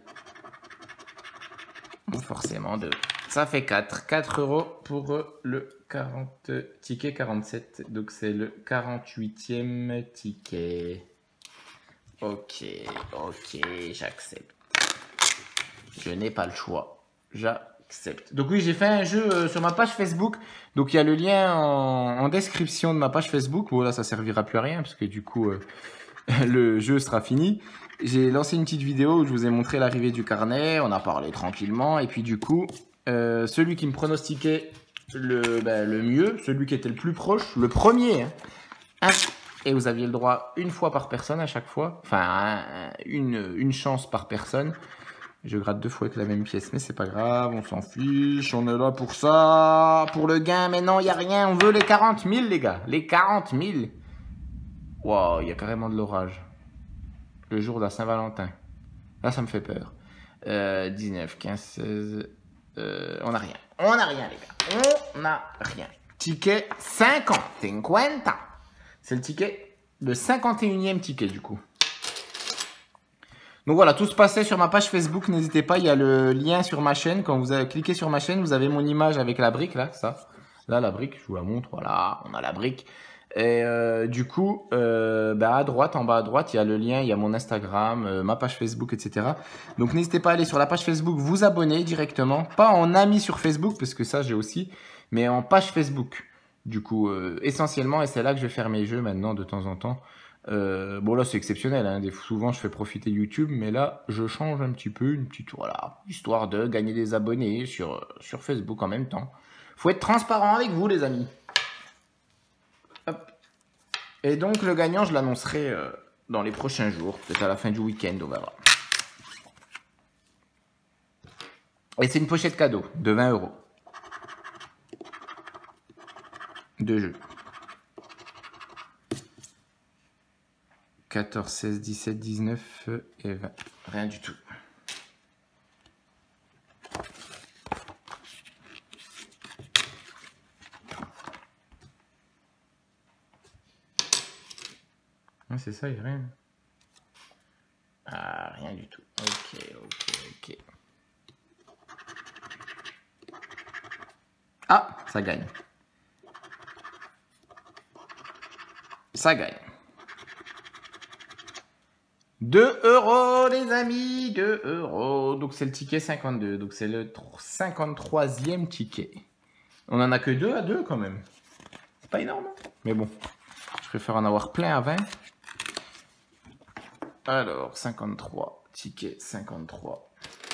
Forcément 2. Ça fait 4. 4 € pour le ticket 47. Donc c'est le 48e ticket. Ok, j'accepte. Je n'ai pas le choix. J'accepte. Donc oui, j'ai fait un jeu sur ma page Facebook. Donc il y a le lien en description de ma page Facebook. Bon là, ça servira plus à rien parce que du coup... le jeu sera fini. J'ai lancé une petite vidéo où je vous ai montré l'arrivée du carnet. On a parlé tranquillement. Et puis du coup, celui qui me pronostiquait le mieux, celui qui était le plus proche, le premier. Hein, et vous aviez le droit une fois par personne à chaque fois. Enfin, une chance par personne. Je gratte 2 fois avec la même pièce, mais c'est pas grave, on s'en fiche. On est là pour ça, pour le gain. Mais non, il n'y a rien. On veut les 40 000, les gars. Les 40 000. Wow, il y a carrément de l'orage. Le jour de la Saint-Valentin. Là, ça me fait peur. 19, 15, 16... on n'a rien. On n'a rien, les gars. On n'a rien. Ticket 50. C'est le ticket, le 51e ticket, du coup. Donc voilà, tout se passait sur ma page Facebook. N'hésitez pas, il y a le lien sur ma chaîne. Quand vous avez cliqué sur ma chaîne, vous avez mon image avec la brique, là, ça. Là, la brique, je vous la montre. Voilà, on a la brique. Et du coup, à droite, en bas à droite, il y a le lien, il y a mon Instagram, ma page Facebook, etc. Donc n'hésitez pas à aller sur la page Facebook, vous abonner directement, pas en ami sur Facebook, parce que ça j'ai aussi, mais en page Facebook. Du coup, essentiellement, et c'est là que je vais faire mes jeux maintenant de temps en temps. Bon là c'est exceptionnel, hein. Souvent je fais profiter YouTube, mais là je change un petit peu, une petite, voilà, histoire de gagner des abonnés sur Facebook en même temps. Faut être transparent avec vous, les amis. Hop. Et donc le gagnant, je l'annoncerai dans les prochains jours, peut-être à la fin du week-end, on verra. Et c'est une pochette cadeau de 20 € de jeu. 14, 16, 17, 19 et 20. Rien du tout. C'est ça, il n'y a rien. Ah, rien du tout. Ok. Ah, ça gagne. Ça gagne. 2 €, les amis, 2 €. Donc c'est le ticket 52. Donc c'est le 53e ticket. On en a que 2 à 2 quand même. C'est pas énorme. Mais bon, je préfère en avoir plein à 20. Alors, 53, ticket 53.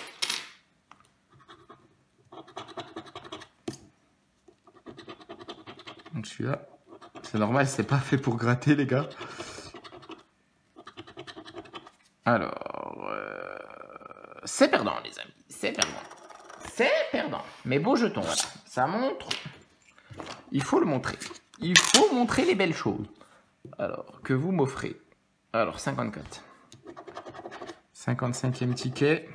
Donc celui-là, c'est normal, c'est pas fait pour gratter, les gars. Alors, c'est perdant, les amis, c'est perdant. C'est perdant, mais beau jeton, voilà. Ça montre, il faut le montrer. Il faut montrer les belles choses. Alors, que vous m'offrez. Alors, 54. 55e ticket.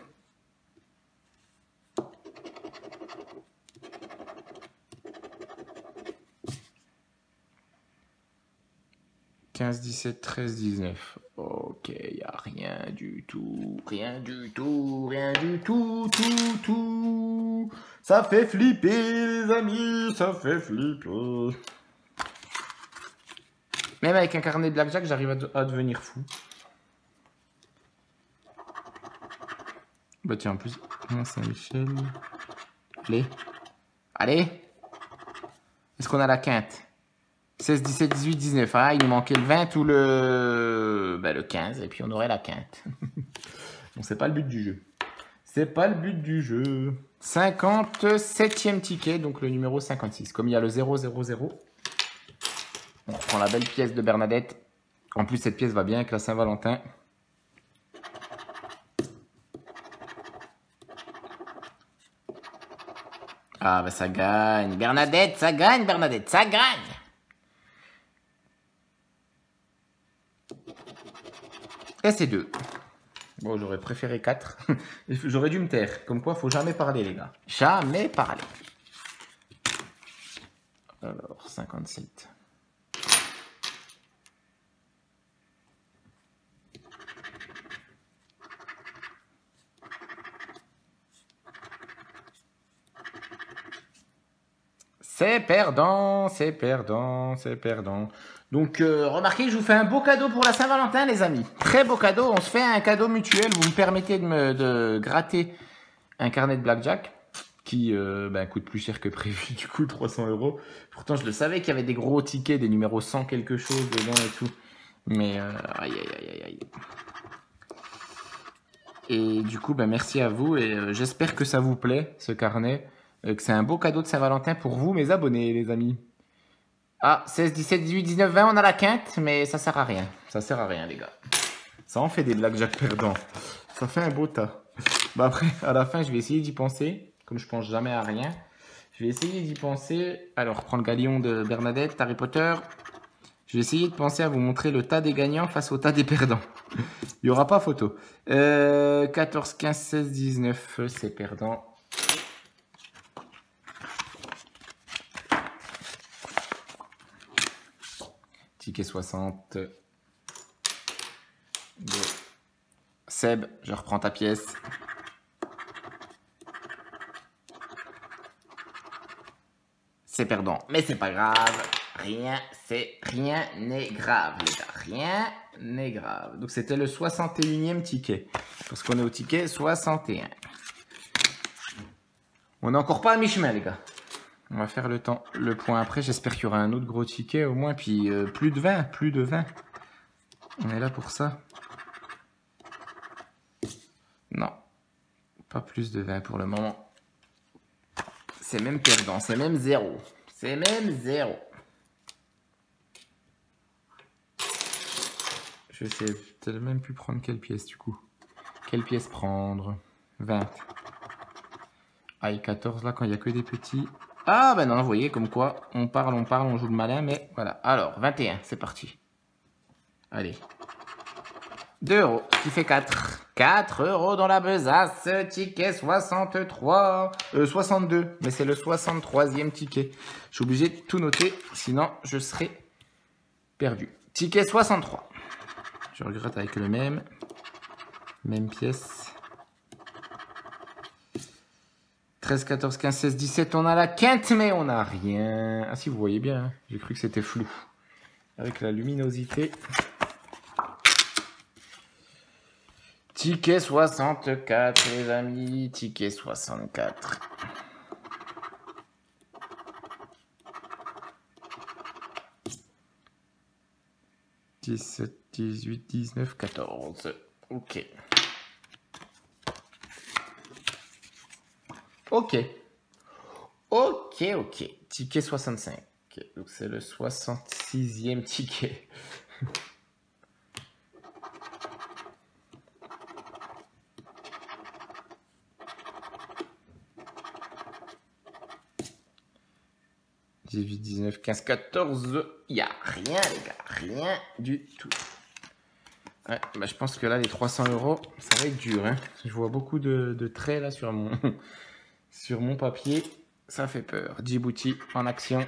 « 15, 17, 13, 19. Ok, il n'y a rien du tout. Rien du tout. Rien du tout. Tout. Ça fait flipper, les amis. Ça fait flipper. Même avec un carnet de blackjack, j'arrive à devenir fou. Bah tiens, en plus, Mont-Saint-Michel. Allez. Allez. Est-ce qu'on a la quinte? 16, 17, 18, 19. Ah, il nous manquait le 20 ou le 15. Et puis on aurait la quinte. Bon, c'est pas le but du jeu. C'est pas le but du jeu. 57e ticket, donc le numéro 56. Comme il y a le 0, 0, 0. On reprend la belle pièce de Bernadette. En plus, cette pièce va bien avec la Saint-Valentin. Ah, bah ça gagne. Bernadette, ça gagne, Bernadette, ça gagne. Et c'est 2. Bon, j'aurais préféré 4. J'aurais dû me taire. Comme quoi, faut jamais parler, les gars. Jamais parler. Alors, 57. C'est perdant, c'est perdant, c'est perdant. Donc, remarquez, je vous fais un beau cadeau pour la Saint-Valentin, les amis. Très beau cadeau. On se fait un cadeau mutuel. Vous me permettez de gratter un carnet de blackjack qui coûte plus cher que prévu, du coup, 300 €. Pourtant, je le savais qu'il y avait des gros tickets, des numéros 100 quelque chose dedans et tout. Mais, aïe, aïe, aïe, aïe. Et du coup, merci à vous. Et j'espère que ça vous plaît, ce carnet. Que c'est un beau cadeau de Saint-Valentin pour vous, mes abonnés, les amis. Ah, 16, 17, 18, 19, 20, on a la quinte, mais ça sert à rien. Ça sert à rien, les gars. Ça en fait des blackjack perdants. Ça fait un beau tas. Bah après, à la fin, je vais essayer d'y penser. Comme je pense jamais à rien. Je vais essayer d'y penser. Alors, prends le galion de Bernadette, Harry Potter. Je vais essayer de penser à vous montrer le tas des gagnants face au tas des perdants. Il n'y aura pas photo. 14, 15, 16, 19, c'est perdant. Ticket 60. Go. Seb, je reprends ta pièce. C'est perdant, mais c'est pas grave. Rien n'est grave, les gars. Rien n'est grave. Donc c'était le 61e ticket. Parce qu'on est au ticket 61. On n'est encore pas à mi-chemin, les gars. On va faire le point après. J'espère qu'il y aura un autre gros ticket au moins. Puis plus de 20, plus de 20. On est là pour ça. Non. Pas plus de 20 pour le moment. C'est même perdant. C'est même 0. C'est même 0. Je sais peut-être même plus prendre quelle pièce du coup. Quelle pièce prendre? 20. Aïe, 14 là quand il n'y a que des petits. Ah ben non, vous voyez comme quoi on parle, on joue le malin, mais voilà. Alors, 21, c'est parti. Allez. 2 € qui fait 4. 4 € dans la besace. Ticket 63. 62. Mais c'est le 63e ticket. Je suis obligé de tout noter. Sinon, je serai perdu. Ticket 63. Je regrette avec le même. Même pièce. 13, 14, 15, 16, 17. On a la quinte, mais on n'a rien. Ah si, vous voyez bien. Hein. J'ai cru que c'était flou. Avec la luminosité. Ticket 64, les amis. Ticket 64. « 17, 18, 19, 14. » Ok. Ok. Ok, ok. Ticket 65. Donc c'est le 66e ticket. 18, 19, 15, 14. Il n'y a rien, les gars. Rien du tout. Ouais, bah, je pense que là, les 300 €, ça va être dur. Hein. Je vois beaucoup de traits là sur mon, sur mon papier. Ça fait peur. Djibouti en action.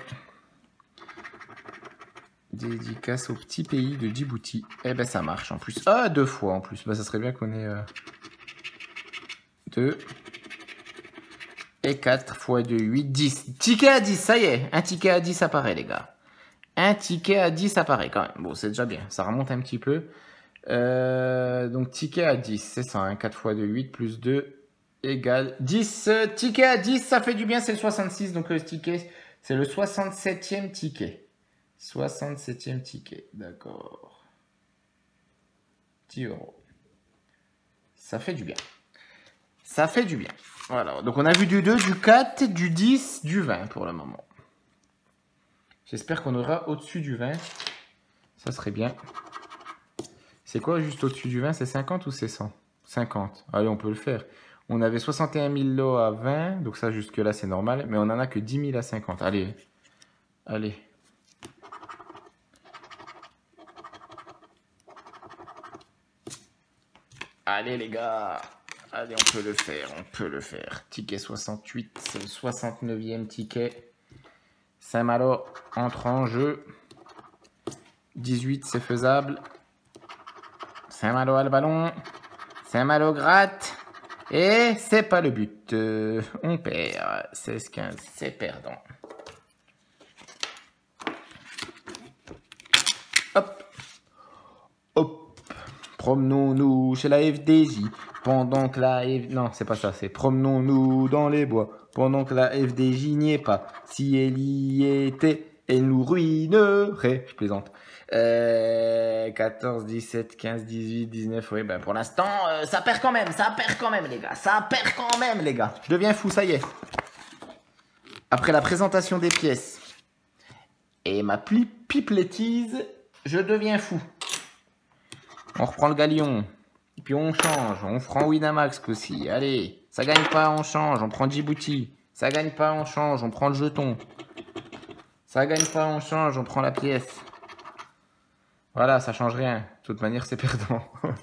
Dédicace au petit pays de Djibouti. Eh ben, ça marche en plus. Ah, 2 fois en plus. Bah, ça serait bien qu'on ait 2 et 4 fois 2, 8, 10. Ticket à 10, ça y est. Un ticket à 10 apparaît, les gars. Un ticket à 10 apparaît quand même. Bon, c'est déjà bien. Ça remonte un petit peu. Donc, ticket à 10, c'est ça. Hein, 4 fois 2, 8 plus 2 égale 10. Ticket à 10, ça fait du bien. C'est le 66. Donc, le ticket, c'est le 67e ticket. 67e ticket, d'accord. 10 €. Ça fait du bien. Ça fait du bien. Voilà, donc on a vu du 2, du 4, du 10, du 20 pour le moment. J'espère qu'on aura au-dessus du 20. Ça serait bien. C'est quoi juste au-dessus du 20? C'est 50 ou c'est 100? 50. Allez, on peut le faire. On avait 61 000 lots à 20, donc ça jusque-là c'est normal. Mais on en a que 10 000 à 50. Allez. Allez. Allez les gars, allez on peut le faire, on peut le faire. Ticket 68, c'est le 69e ticket. Saint-Malo entre en jeu. 18, c'est faisable. Saint-Malo a le ballon. Saint-Malo gratte. Et c'est pas le but. On perd. 16-15, c'est perdant. Hop. Hop. Promenons-nous chez la FDJ pendant que la FDJ... Non, c'est pas ça, c'est promenons-nous dans les bois pendant que la FDJ n'y est pas. Si elle y était, elle nous ruinerait. Je plaisante. 14, 17, 15, 18, 19... Oui, ben pour l'instant, ça perd quand même, les gars. Ça perd quand même, les gars. Je deviens fou, ça y est. Après la présentation des pièces et ma pipelettise, je deviens fou. On reprend le galion. Et puis on change. On prend Winamax aussi. Allez. Ça gagne pas, on change. On prend Djibouti. Ça gagne pas, on change. On prend le jeton. Ça gagne pas, on change. On prend la pièce. Voilà, ça change rien. De toute manière, c'est perdant.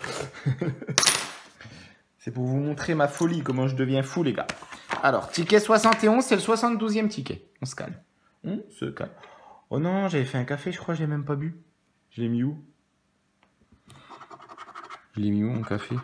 C'est pour vous montrer ma folie, comment je deviens fou, les gars. Alors, ticket 71, c'est le 72e ticket. On se calme. On se calme. Oh non, j'avais fait un café, je crois, je l'ai même pas bu. Je l'ai mis où? Je l'ai mis où, mon café?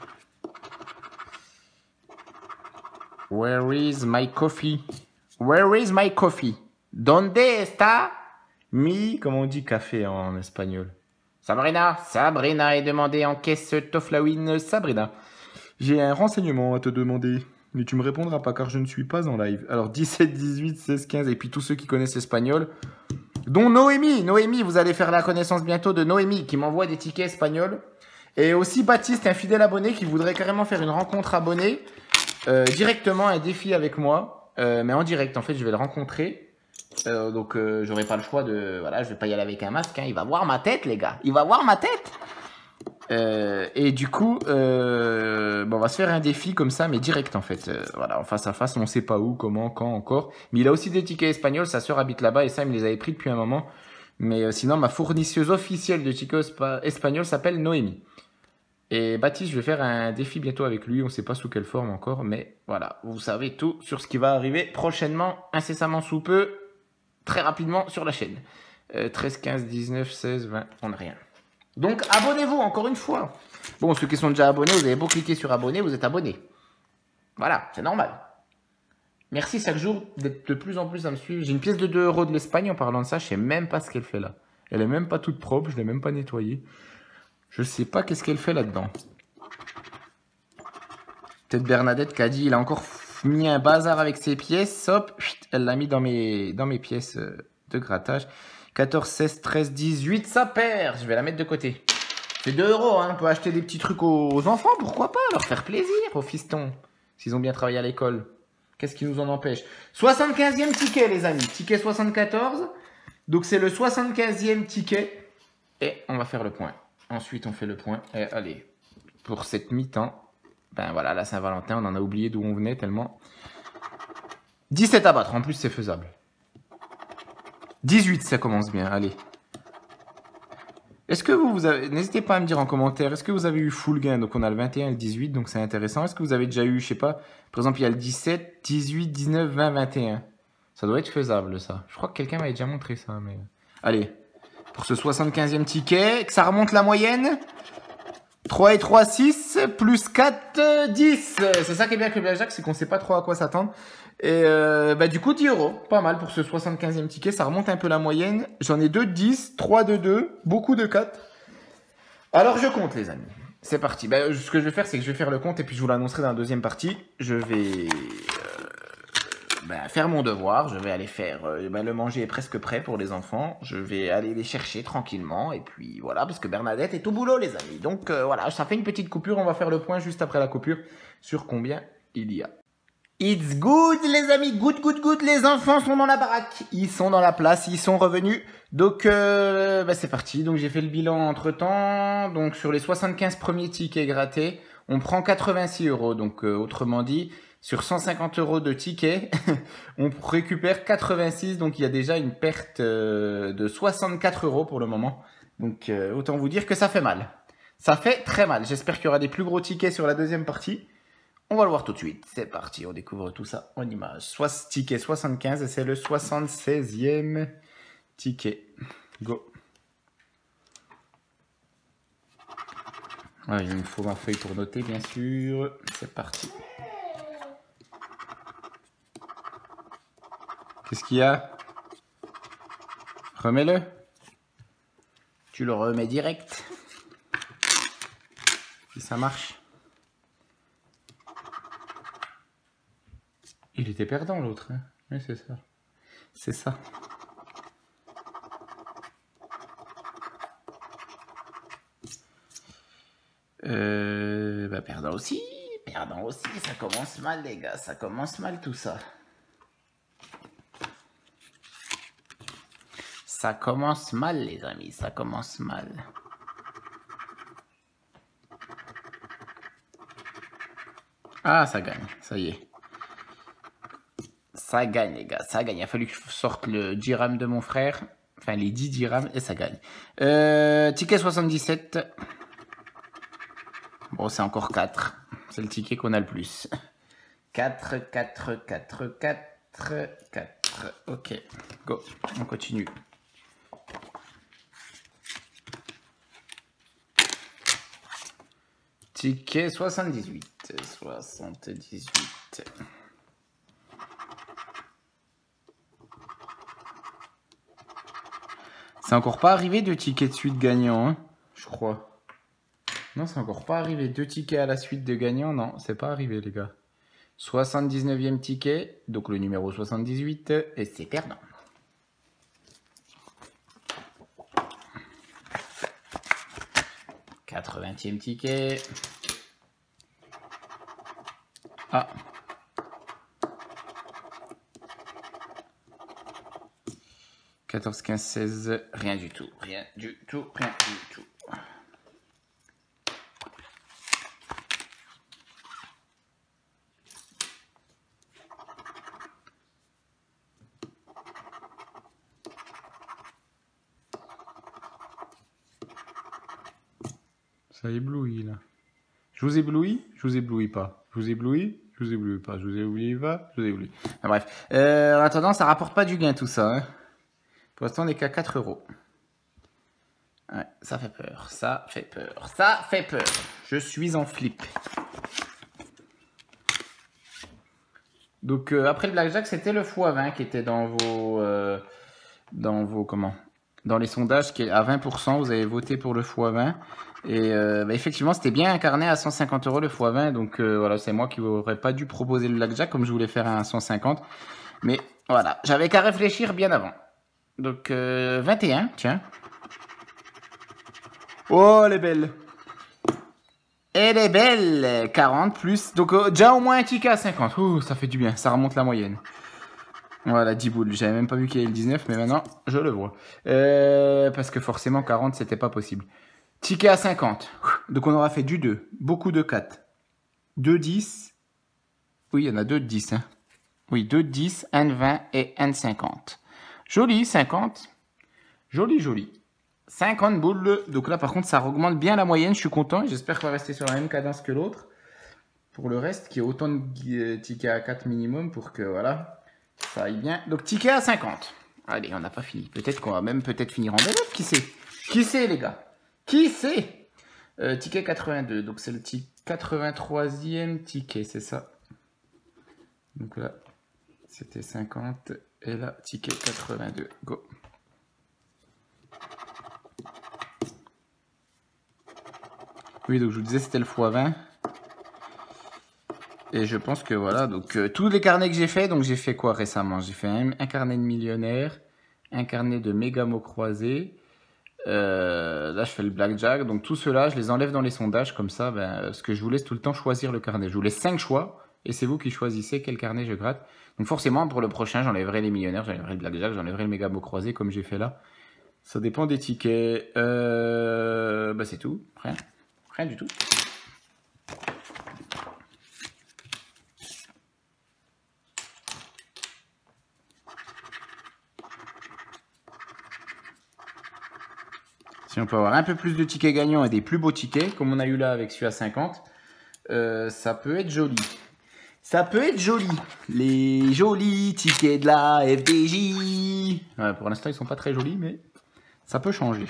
Where is my coffee? Where is my coffee? Donde está mi... Comment on dit café en espagnol? Sabrina, Sabrina est demandée en caisse Toflawin. Sabrina, j'ai un renseignement à te demander. Mais tu me répondras pas car je ne suis pas en live. Alors 17, 18, 16, 15 et puis tous ceux qui connaissent l'espagnol. Dont Noémie. Noémie, vous allez faire la connaissance bientôt de Noémie qui m'envoie des tickets espagnols. Et aussi Baptiste, un fidèle abonné qui voudrait carrément faire une rencontre abonnée. Directement un défi avec moi. Mais en direct, en fait, je vais le rencontrer. Donc, j'aurai pas le choix de... Voilà, je vais pas y aller avec un masque. Hein. Il va voir ma tête, les gars. Il va voir ma tête. Et du coup, bon, on va se faire un défi comme ça, mais direct, en fait. Voilà, en face à face, on sait pas où, comment, quand encore. Mais il a aussi des tickets espagnols. Sa sœur habite là-bas et ça, il me les avait pris depuis un moment. Mais sinon, ma fournisseuse officielle de tickets espagnols s'appelle Noémie. Et Baptiste, je vais faire un défi bientôt avec lui. On ne sait pas sous quelle forme encore. Mais voilà, vous savez tout sur ce qui va arriver prochainement, incessamment sous peu, très rapidement sur la chaîne. 13, 15, 19, 16, 20, on n'a rien. Donc, abonnez-vous encore une fois. Bon, ceux qui sont déjà abonnés, vous avez beau cliquer sur abonner, vous êtes abonnés. Voilà, c'est normal. Merci chaque jour d'être de plus en plus à me suivre. J'ai une pièce de 2 € de l'Espagne en parlant de ça. Je ne sais même pas ce qu'elle fait là. Elle est même pas toute propre. Je ne l'ai même pas nettoyée. Je sais pas qu'est-ce qu'elle fait là-dedans. Peut-être Bernadette qui a dit il a encore mis un bazar avec ses pièces. Hop, elle l'a mis dans mes pièces de grattage. 14, 16, 13, 18, ça perd. Je vais la mettre de côté. C'est 2 €. Hein. On peut acheter des petits trucs aux enfants. Pourquoi pas? Leur faire plaisir aux fistons. S'ils ont bien travaillé à l'école. Qu'est-ce qui nous en empêche? 75e ticket, les amis. Ticket 74. Donc, c'est le 75e ticket. Et on va faire le point. Ensuite, on fait le point. Et allez, pour cette mi-temps, ben voilà, la Saint-Valentin, on en a oublié d'où on venait tellement. 17 à battre, en plus, c'est faisable. 18, ça commence bien, allez. Est-ce que vous avez... N'hésitez pas à me dire en commentaire, est-ce que vous avez eu full gain? Donc on a le 21 et le 18, donc c'est intéressant. Est-ce que vous avez déjà eu, je sais pas, par exemple il y a le 17, 18, 19, 20, 21. Ça doit être faisable ça. Je crois que quelqu'un m'avait déjà montré ça, mais... Allez, pour ce 75e ticket, que ça remonte la moyenne. 3 et 3, 6, plus 4, 10. C'est ça qui est bien avec le blackjack, c'est qu'on sait pas trop à quoi s'attendre. Et du coup, 10 euros. Pas mal pour ce 75e ticket. Ça remonte un peu la moyenne. J'en ai 2 de 10, 3 de 2, beaucoup de 4. Alors, je compte, les amis. C'est parti. Ce que je vais faire, c'est que je vais faire le compte et puis je vous l'annoncerai dans la deuxième partie. Je vais faire mon devoir. Je vais aller faire... le manger est presque prêt pour les enfants. Je vais aller les chercher tranquillement. Et puis voilà, parce que Bernadette est au boulot, les amis. Donc voilà, ça fait une petite coupure. On va faire le point juste après la coupure sur combien il y a. It's good, les amis, good, good, good. Les enfants sont dans la baraque, ils sont dans la place, ils sont revenus. Donc, c'est parti. Donc, j'ai fait le bilan entre-temps. Donc, sur les 75 premiers tickets grattés, on prend 86 euros. Donc, autrement dit, sur 150 euros de tickets, on récupère 86. Donc, il y a déjà une perte de 64 euros pour le moment. Donc, autant vous dire que ça fait mal. Ça fait très mal. J'espère qu'il y aura des plus gros tickets sur la deuxième partie. On va le voir tout de suite. C'est parti, on découvre tout ça en images. Ticket 75 et c'est le 76e ticket. Go. Ouais, il me faut ma feuille pour noter, bien sûr. C'est parti. Qu'est-ce qu'il y a? Remets-le. Tu le remets direct. Si ça marche. Il était perdant l'autre, hein. Oui, c'est ça. C'est ça. Perdant aussi. Perdant aussi. Ça commence mal, les gars. Ça commence mal tout ça. Ça commence mal, les amis. Ça commence mal. Ah, ça gagne. Ça y est. Ça gagne, les gars, ça gagne. Il a fallu que je sorte le dirham de mon frère. Enfin, les 10 dirhams et ça gagne. Ticket 77. Bon, c'est encore 4. C'est le ticket qu'on a le plus. 4, 4, 4, 4, 4. Ok, go. On continue. Ticket 78. 78. C'est encore pas arrivé 2 tickets de suite gagnants, hein, je crois. Non, c'est encore pas arrivé. 2 tickets à la suite de gagnants, non, c'est pas arrivé, les gars. 79e ticket, donc le numéro 78, et c'est perdant. « 80e ticket. Ah. 14, 15, 16, rien du tout, rien du tout, rien du tout. Ça éblouit là. Je vous éblouis? Je vous éblouis pas. Je vous éblouis? Je vous éblouis pas. Je vous éblouis pas? Je vous éblouis. Enfin, bref. En attendant, ça rapporte pas du gain tout ça. Hein. Pour l'instant, on n'est qu'à 4 euros. Ouais, ça fait peur. Ça fait peur. Ça fait peur. Je suis en flip. Donc, après le blackjack, c'était le x20 qui était dans vos comment? Dans les sondages, qui est à 20%. Vous avez voté pour le x20. Et effectivement, c'était bien incarné à 150 euros le x20. Donc, voilà, c'est moi qui n'aurais pas dû proposer le blackjack comme je voulais faire un 150. Mais voilà, j'avais qu'à réfléchir bien avant. Donc, 21, tiens. Oh, elle est belle. Elle est belle. 40 plus. Donc, déjà au moins un ticket à 50. Ouh, ça fait du bien. Ça remonte la moyenne. Voilà, 10 boules. J'avais même pas vu qu'il y avait le 19, mais maintenant, je le vois. Parce que forcément, 40, c'était pas possible. Ticket à 50. Donc, on aura fait du 2. Beaucoup de 4. 2 10. Oui, il y en a 2 de 10. Hein. Oui, 2 de 10, 1 de 20 et 1 de 50. Joli, 50. Joli, joli. 50 boules. Donc là, par contre, ça augmente bien la moyenne. Je suis content. J'espère qu'on va rester sur la même cadence que l'autre. Pour le reste, qu'il y ait autant de tickets à 4 minimum pour que, voilà, ça aille bien. Donc, ticket à 50. Allez, on n'a pas fini. Peut-être qu'on va même finir en enveloppe. Qui sait? Qui sait, les gars? Qui sait? Ticket 82. Donc, c'est le 83e ticket, c'est ça. Donc là, c'était 50. Et là, ticket 82. Go. Oui, donc je vous disais, c'était le x20. Et je pense que voilà, donc tous les carnets que j'ai fait, donc j'ai fait quoi récemment? J'ai fait un carnet de millionnaire, un carnet de méga mots croisés. Là, je fais le blackjack. Donc tout cela, je les enlève dans les sondages. Comme ça, parce que je vous laisse tout le temps choisir le carnet. Je vous laisse 5 choix. Et c'est vous qui choisissez quel carnet je gratte. Donc forcément, pour le prochain, j'enlèverai les millionnaires, j'enlèverai le blackjack, j'enlèverai le méga mots croisés comme j'ai fait là. Ça dépend des tickets. C'est tout. Rien. Rien du tout. Si on peut avoir un peu plus de tickets gagnants et des plus beaux tickets, comme on a eu là avec celui à 50, ça peut être joli. Ça peut être joli. Les jolis tickets de la FDJ. Ouais, pour l'instant, ils sont pas très jolis, mais ça peut changer.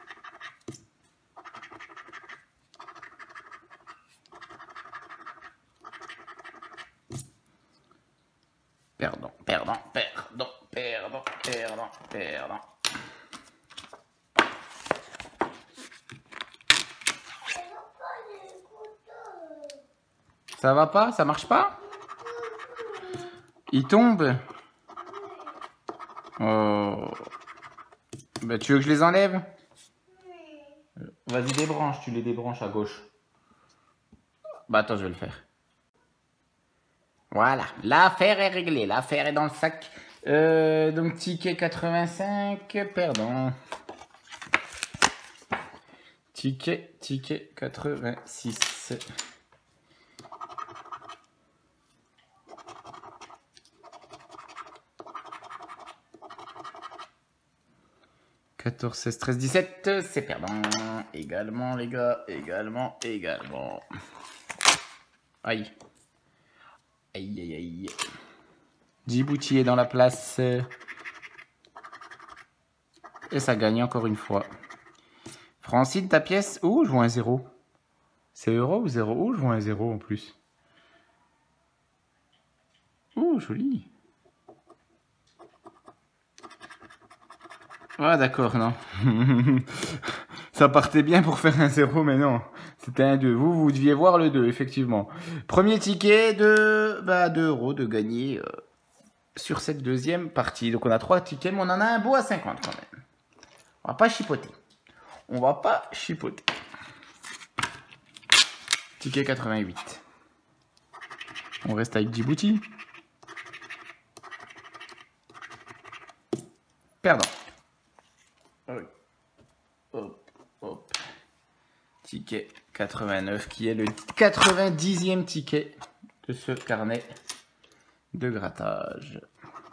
Perdant, perdant, perdant, perdant, perdant, perdant. Ça va pas? Ça marche pas? Il tombe? Oh. Bah, tu veux que je les enlève? Vas-y, débranche. Tu les débranches à gauche. Bah, attends, je vais le faire. Voilà. L'affaire est réglée. L'affaire est dans le sac. Donc, ticket 85. Perdant. Ticket 86. « 14, 16, 13, 17, c'est perdant. Également, les gars. Également. Aïe. Aïe, aïe, aïe. Djibouti est dans la place. Et ça gagne encore une fois. Francine, ta pièce. Ouh, je vois un 0. C'est euro ou 0? Ouh, je vois un 0 en plus. Ouh, joli. Ah, d'accord, non. Ça partait bien pour faire un 0, mais non. C'était un 2. Vous deviez voir le 2, effectivement. Premier ticket de 2 euros de gagner sur cette deuxième partie. Donc, on a 3 tickets, mais on en a un beau à 50 quand même. On va pas chipoter. Ticket 88. On reste avec Djibouti. Perdant. Hop. Ticket 89 qui est le 90e ticket de ce carnet de grattage.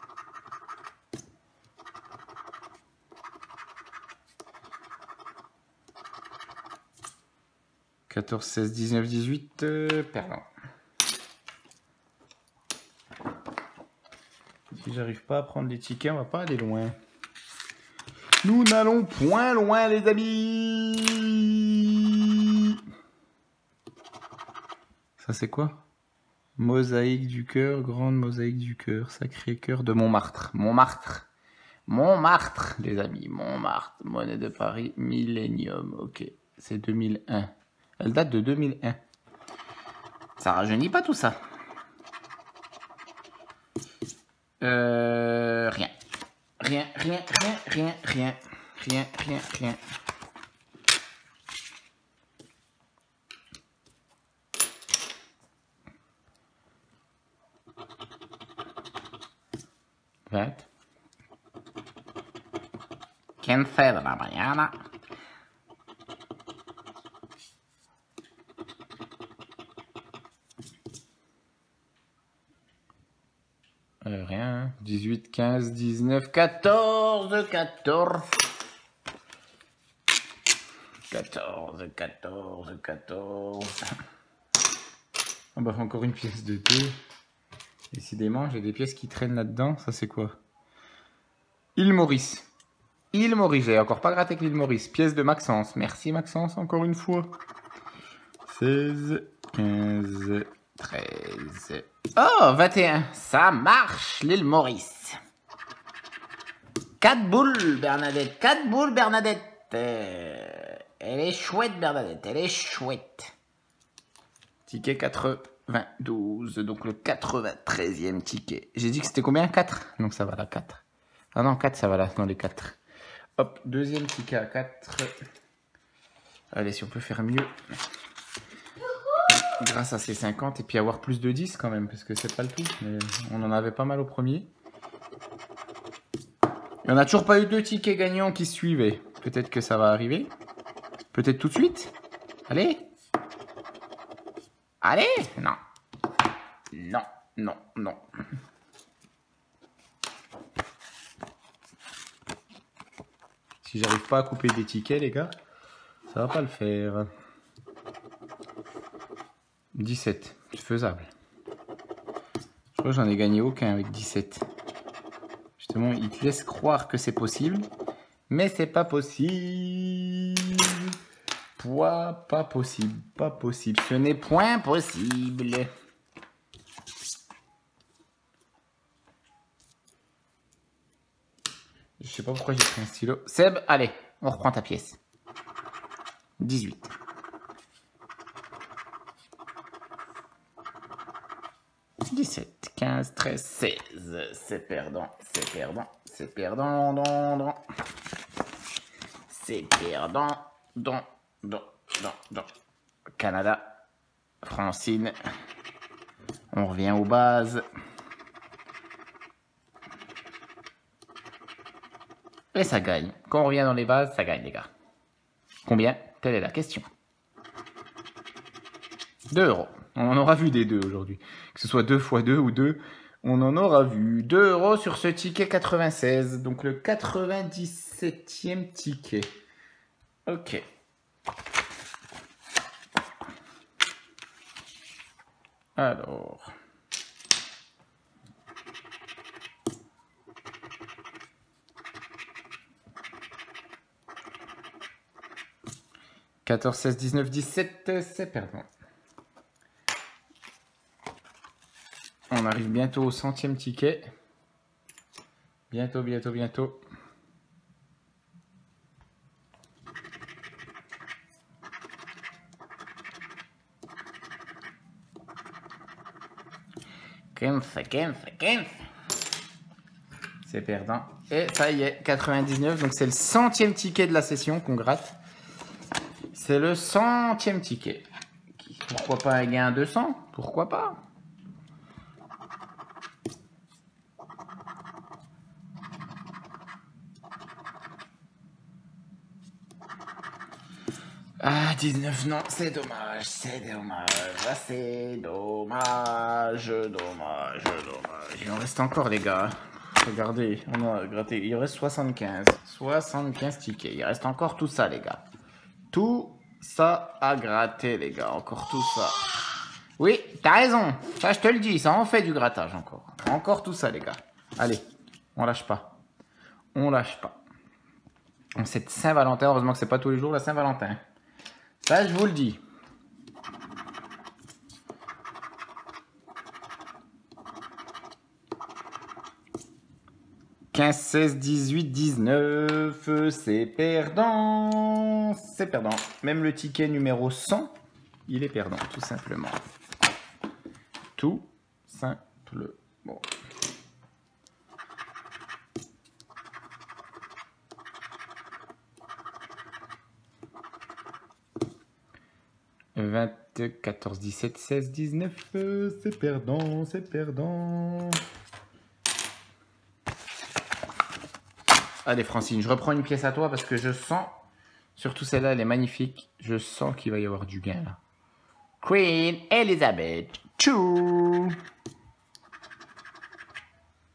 « 14, 16, 19, 18, perdant. Si j'arrive pas à prendre les tickets, on va pas aller loin. Nous n'allons point loin, les amis. Ça, c'est quoi? Mosaïque du cœur, grande mosaïque du cœur, sacré cœur de Montmartre. Montmartre, les amis. Montmartre, monnaie de Paris, Millennium. Ok, c'est 2001. Elle date de 2001. Ça rajeunit pas tout ça. Rien. Rien. 20. 15 de la mañana. Rien. 18, 15, 19, 14, 14. 14, 14, 14. Oh bah, encore une pièce de 2. Décidément, j'ai des pièces qui traînent là-dedans. Ça, c'est quoi? Île Maurice. Île Maurice. J'ai encore pas gratté avec l'île Maurice. Pièce de Maxence. Merci Maxence, encore une fois. 16, 15, 13. Oh, 21. Ça marche, l'île Maurice. 4 boules, Bernadette. 4 boules, Bernadette. Elle est chouette, Bernadette. Elle est chouette. Ticket 92. Donc le 93e ticket. J'ai dit que c'était combien? 4. Donc ça va là, 4. Ah non, 4, ça va là, dans les 4. Hop, deuxième ticket à 4. Allez, si on peut faire mieux. Grâce à ces 50 et puis avoir plus de 10 quand même, parce que c'est pas le tout. Mais on en avait pas mal au premier. Et on n'a toujours pas eu 2 tickets gagnants qui suivaient. Peut-être que ça va arriver. Peut-être tout de suite. Allez. Allez. Non. Non, non, non. Si j'arrive pas à couper des tickets, les gars, ça va pas le faire. 17, c'est faisable. Je crois que j'en ai gagné aucun avec 17. Justement, il te laisse croire que c'est possible, mais c'est pas possible. Pas possible, pas possible. Ce n'est point possible. Je sais pas pourquoi j'ai pris un stylo. Seb, allez, on reprend ta pièce. 18. 17, 15, 13, 16. C'est perdant, c'est perdant, c'est perdant, c'est perdant, don. Canada, Francine. On revient aux bases. Et ça gagne. Quand on revient dans les bases, ça gagne, les gars. Combien? Telle est la question. 2 €. On en aura vu des 2 aujourd'hui. Que ce soit 2 x 2 ou 2, on en aura vu. 2 € sur ce ticket 96. Donc le 97e ticket. Ok. Alors. « 14, 16, 19, 17, c'est perdant. On arrive bientôt au 100e ticket. Bientôt. 15. C'est perdant. Et ça y est, 99. Donc c'est le 100e ticket de la session qu'on gratte. C'est le 100e ticket. Pourquoi pas un gain à 200? Pourquoi pas? Ah, 19, non, c'est dommage, Ah, c'est dommage. Il en reste encore, les gars. Regardez, on a gratté. Il reste 75. 75 tickets. Il reste encore tout ça, les gars. Tout ça à gratter, les gars. Encore tout ça. Oui, t'as raison. Ça, je te le dis. Ça en fait du grattage encore. Encore tout ça, les gars. Allez, on lâche pas. On cette Saint-Valentin, heureusement que c'est pas tous les jours la Saint-Valentin. Ça, je vous le dis. « 15, 16, 18, 19, c'est perdant. Même le ticket numéro 100, il est perdant, tout simplement. Tout simplement. Bon. « 20, 14, 17, 16, 19, c'est perdant. Allez Francine, je reprends une pièce à toi parce que je sens, surtout celle-là, elle est magnifique. Je sens qu'il va y avoir du gain là. Queen Elizabeth II.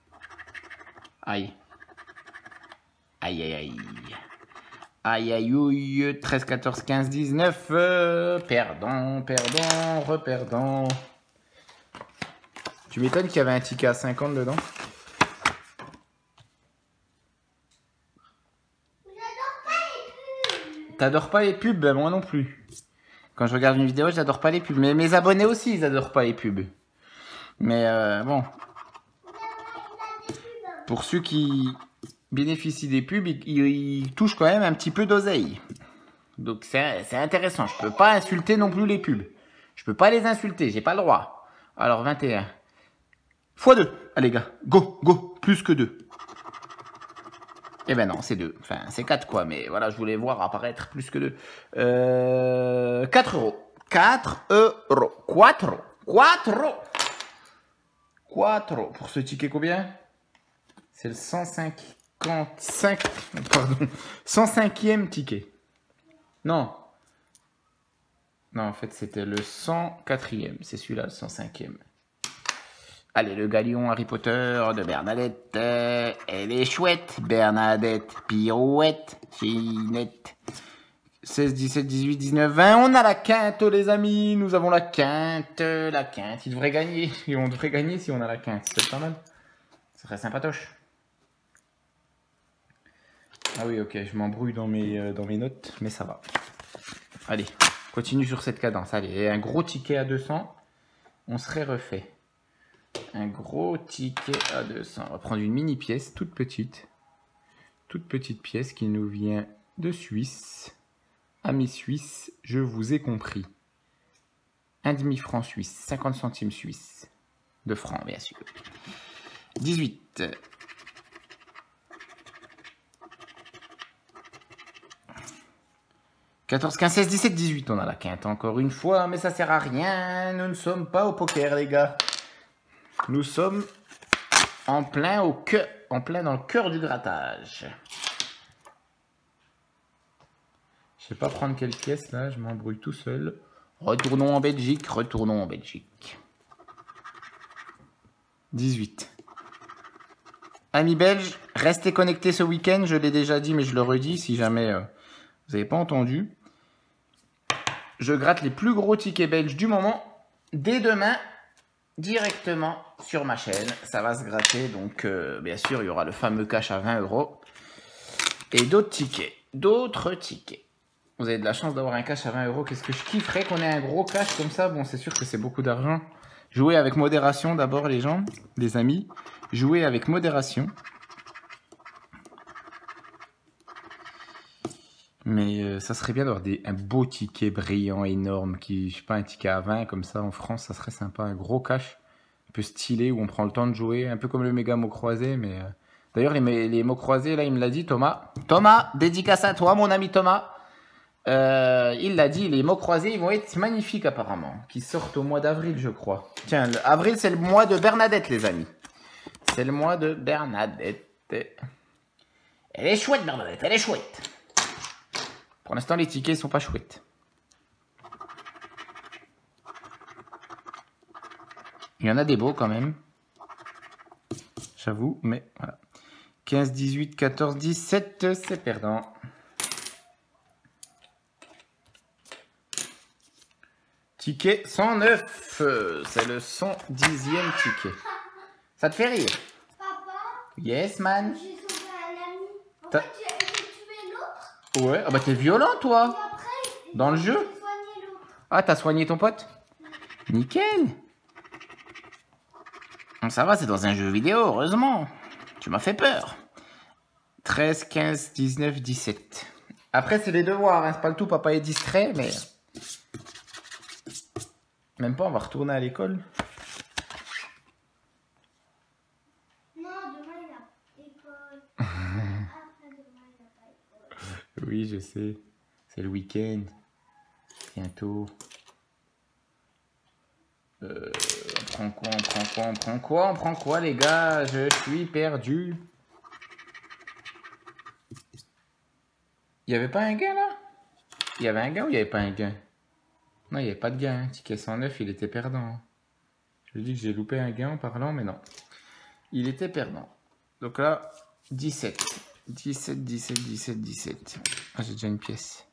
Aïe. Aïe, aïe, aïe. Aïe, aïe, ouille. 13, 14, 15, 19. Perdant, perdant, reperdant. Tu m'étonnes qu'il y avait un ticket à 50 dedans. T'adores pas les pubs? Ben, moi non plus. Quand je regarde une vidéo, j'adore pas les pubs. Mais mes abonnés aussi, ils adorent pas les pubs. Mais bon. Pour ceux qui bénéficient des pubs, ils touchent quand même un petit peu d'oseille. Donc c'est intéressant. Je peux pas insulter non plus les pubs. Je peux pas les insulter, j'ai pas le droit. Alors 21. x2. Allez gars, go, go. Plus que 2. Eh ben non, c'est 2. Enfin, c'est 4 quoi. Mais voilà, je voulais voir apparaître plus que 2. 4 euros. 4 euros. 4. 4. 4. Pour ce ticket combien? C'est le 155. Pardon. 105e ticket. Non. Non, en fait, c'était le 104e. C'est celui-là, le 105e. Allez, le galion Harry Potter de Bernadette. Elle est chouette, Bernadette. Pirouette, chinette. 16, 17, 18, 19, 20. On a la quinte, les amis. Nous avons la quinte. La quinte. Il devrait gagner. Et on devrait gagner si on a la quinte. C'est pas mal. Ce serait sympatoche. Ah oui, ok. Je m'embrouille dans mes notes. Mais ça va. Allez. Continue sur cette cadence. Allez. Un gros ticket à 200. On serait refait. Un gros ticket à 200. On va prendre une mini pièce toute petite. Toute petite pièce qui nous vient de Suisse. Amis suisses, je vous ai compris. Un demi-franc suisse. 50 centimes suisses. De francs, bien sûr. 18. « 14, 15, 16, 17, 18. On a la quinte encore une fois, mais ça sert à rien. Nous ne sommes pas au poker, les gars. Nous sommes en plein dans le cœur du grattage. Je sais pas prendre quelle pièce là, je m'embrouille tout seul. Retournons en Belgique, retournons en Belgique. 18. Amis belges, restez connectés ce week-end, je l'ai déjà dit mais je le redis si jamais vous n'avez pas entendu. Je gratte les plus gros tickets belges du moment dès demain. Directement sur ma chaîne, ça va se gratter, donc bien sûr il y aura le fameux cash à 20 euros et d'autres tickets, Vous avez de la chance d'avoir un cash à 20 euros, qu'est-ce que je kifferais qu'on ait un gros cash comme ça. Bon, c'est sûr que c'est beaucoup d'argent. Jouez avec modération d'abord les gens, les amis, jouez avec modération. Mais ça serait bien d'avoir un beau ticket brillant, énorme, je sais pas, un ticket à 20 comme ça en France, ça serait sympa, un gros cash, un peu stylé, où on prend le temps de jouer, un peu comme le méga mot croisé, mais... D'ailleurs, les mots croisés, là, il me l'a dit, Thomas. Thomas, dédicace à toi, mon ami Thomas. Il l'a dit, les mots croisés, ils vont être magnifiques apparemment, qui sortent au mois d'avril, je crois. Tiens, avril, c'est le mois de Bernadette, les amis. C'est le mois de Bernadette. Elle est chouette, Bernadette, elle est chouette. Pour l'instant, les tickets sont pas chouettes. Il y en a des beaux quand même. J'avoue, mais voilà. 15, 18, 14, 17, c'est perdant. Ticket 109. C'est le 110e ticket. Ça te fait rire? Papa? Yes, man. J'ai sauvé un ami. En fait, j'ai tué l'autre. Ouais, ah bah t'es violent, toi. Et après, dans le jeu? j'ai soigné l'autre. Ah, t'as soigné ton pote? Nickel. Ça va, c'est dans un jeu vidéo, heureusement. Tu m'as fait peur. 13, 15, 19, 17. Après, c'est les devoirs, hein. C'est pas le tout, papa est distrait, mais... Même pas, on va retourner à l'école. Non, demain, il a école. Après, demain, il n'a pas école. Oui, je sais. C'est le week-end. Bientôt. On prend quoi, les gars? Je suis perdu. Il y avait pas un gain, là? Il y avait un gain ou il y avait pas un gain? Non, il n'y avait pas de gain. Ticket 109, il était perdant. Je dis que j'ai loupé un gain en parlant, mais non. Il était perdant. Donc là, 17. 17, 17, 17, 17. Ah, j'ai déjà une pièce.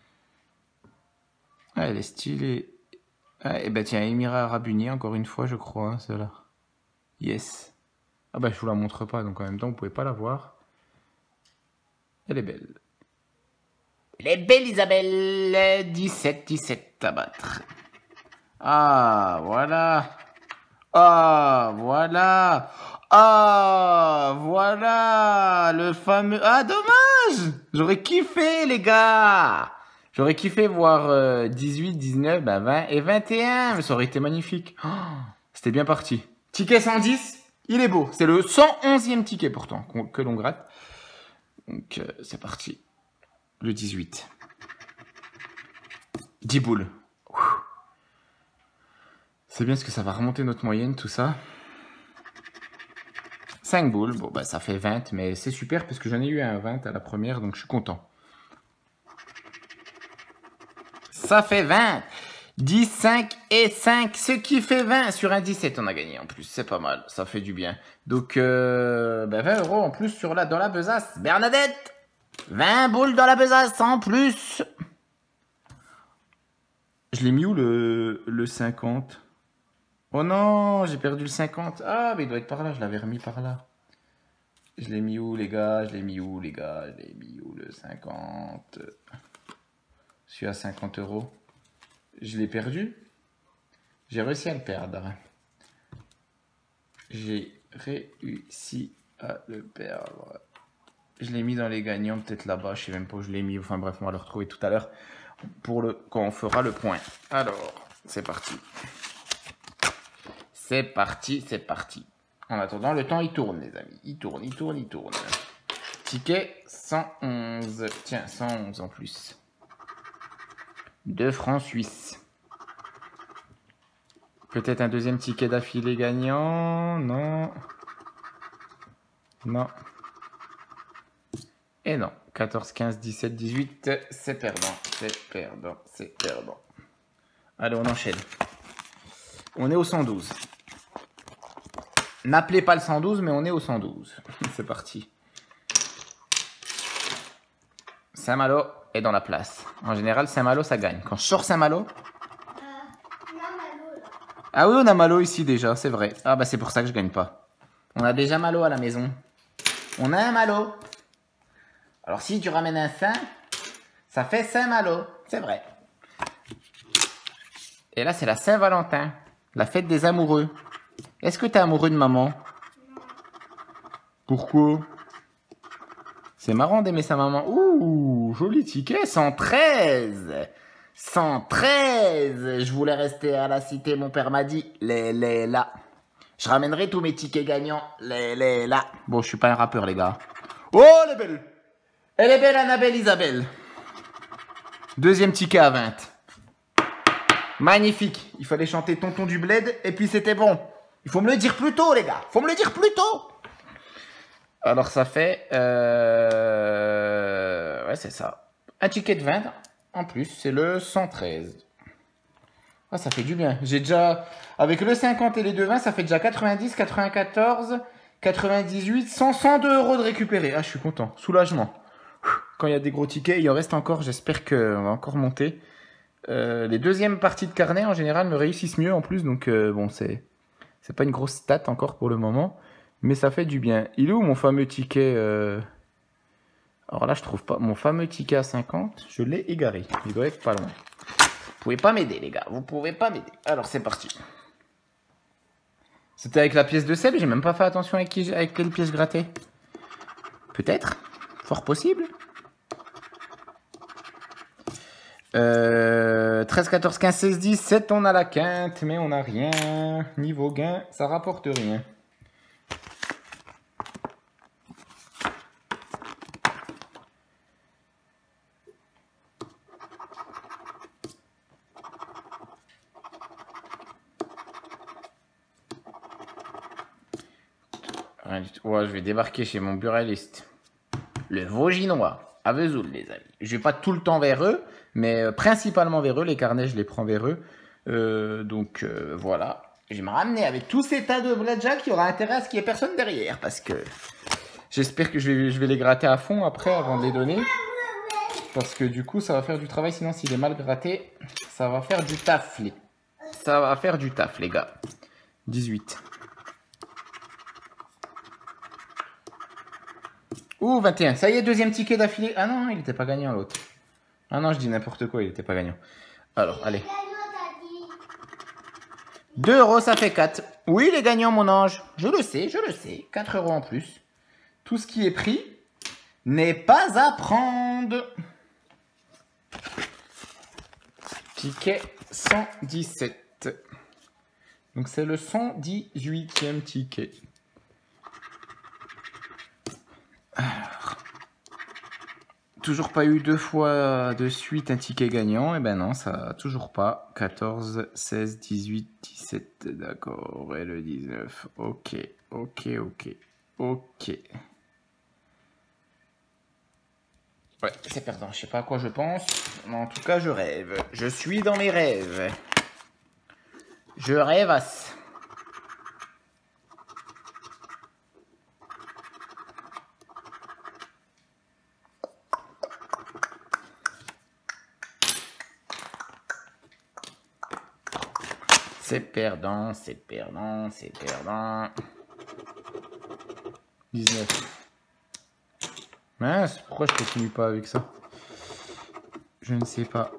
Ah, elle est stylée. Ah, et bah tiens, Émirats Arabes Unis, encore une fois, je crois, hein, celle-là. Yes. Ah bah, je vous la montre pas, donc en même temps, vous pouvez pas la voir. Elle est belle. Elle est belle, Isabelle. 17, 17 à battre. Ah, voilà. Ah, voilà. Ah, voilà. Le fameux... Ah, dommage. J'aurais kiffé, les gars. J'aurais kiffé voir 18, 19, 20 et 21. Mais ça aurait été magnifique. Oh, c'était bien parti. Ticket 110, il est beau. C'est le 111e ticket pourtant que l'on gratte. Donc, c'est parti. Le 18. 10 boules. C'est bien parce que ça va remonter notre moyenne, tout ça. 5 boules. Bon, bah, ça fait 20, mais c'est super parce que j'en ai eu un 20 à la première, donc je suis content. Ça fait 20. 10, 5 et 5, ce qui fait 20. Sur un 17, on a gagné en plus. C'est pas mal, ça fait du bien. Donc, 20 € en plus dans la besace. Bernadette, 20 boules dans la besace en plus. Je l'ai mis où le 50? Oh non, j'ai perdu le 50. Ah, mais il doit être par là, je l'avais remis par là. Je l'ai mis où, les gars? Je l'ai mis où, les gars? Je l'ai mis où, le 50? Je suis à 50 €. Je l'ai perdu. J'ai réussi à le perdre. J'ai réussi à le perdre. Je l'ai mis dans les gagnants, peut-être là-bas. Je sais même pas où je l'ai mis. Enfin bref, on va le retrouver tout à l'heure quand on fera le point. Alors, c'est parti. C'est parti, c'est parti. En attendant, le temps, il tourne, les amis. Il tourne, il tourne, il tourne. Ticket 111. Tiens, 111 en plus. 2 francs suisses. Peut-être un deuxième ticket d'affilée gagnant. Non. Non. Et non. 14, 15, 17, 18. C'est perdant. C'est perdant. C'est perdant. Allez, on enchaîne. On est au 112. N'appelez pas le 112, mais on est au 112. C'est parti. Saint-Malo est dans la place. En général, Saint-Malo, ça gagne. Quand je sors Saint-Malo... Ah oui, on a Malo ici déjà, c'est vrai. Ah bah c'est pour ça que je gagne pas. On a déjà Malo à la maison. On a un Malo. Alors si tu ramènes un Saint, ça fait Saint-Malo. C'est vrai. Et là, c'est la Saint-Valentin. La fête des amoureux. Est-ce que t'es amoureux de maman? Non. Pourquoi? C'est marrant d'aimer sa maman. Ouh, joli ticket, 113. 113. Je voulais rester à la cité, mon père m'a dit, les là. Je ramènerai tous mes tickets gagnants, les là. Bon, je suis pas un rappeur, les gars. Oh, elle est belle. Elle est belle, Annabelle Isabelle. Deuxième ticket à 20. Magnifique. Il fallait chanter Tonton du Bled, et puis c'était bon. Il faut me le dire plus tôt, les gars. Il faut me le dire plus tôt. Alors, ça fait... Ouais, c'est ça. Un ticket de 20. En plus, c'est le 113. Ah, ça fait du bien. J'ai déjà... Avec le 50 et les 2,20, ça fait déjà 90, 94, 98, 102 € de récupérer. Ah, je suis content. Soulagement. Quand il y a des gros tickets, il en reste encore. J'espère qu'on va encore monter. Les deuxièmes parties de carnet, en général, me réussissent mieux en plus. Donc, bon, c'est pas une grosse stat encore pour le moment. Mais ça fait du bien. Il est où mon fameux ticket Alors là, je trouve pas. Mon fameux ticket à 50, je l'ai égaré. Il doit être pas loin. Vous pouvez pas m'aider, les gars. Vous pouvez pas m'aider. Alors, c'est parti. C'était avec la pièce de sel. J'ai même pas fait attention avec quelle pièce gratter. Peut-être. Fort possible. 13, 14, 15, 16, 17. On a la quinte, mais on n'a rien. Niveau gain, ça rapporte rien. Rien du tout. Ouais, je vais débarquer chez mon buraliste. Le Vauginois, à Vesoul, les amis. Je vais pas tout le temps vers eux, mais principalement vers eux. Les carnets, je les prends vers eux. Donc, voilà. Je vais me ramener avec tous ces tas de blackjack. Il y aura intérêt à ce qu'il n'y ait personne derrière. Parce que J'espère que je vais les gratter à fond après avant de les donner. Parce que du coup, ça va faire du travail. Sinon, s'il est mal gratté, ça va faire du taf. Ça va faire du taf, les gars. 18. Ouh, 21. Ça y est, deuxième ticket d'affilée. Ah non, il n'était pas gagnant, l'autre. Ah non, je dis n'importe quoi, il n'était pas gagnant. Alors, allez. 2 euros, ça fait 4. Oui, les gagnants, mon ange. Je le sais, je le sais. 4 euros en plus. Tout ce qui est pris n'est pas à prendre. Ticket 117. Donc, c'est le 118e ticket. Alors, toujours pas eu 2 fois de suite un ticket gagnant. Eh ben non, ça toujours pas. 14, 16, 18, 17. D'accord. Et le 19. Ok, ok, ok. Ok. Ouais, c'est perdant. Je sais pas à quoi je pense. Mais en tout cas, je rêve. Je suis dans mes rêves. Je rêvasse. C'est perdant, c'est perdant, c'est perdant. 19. Mince, pourquoi je continue pas avec ça? Je ne sais pas.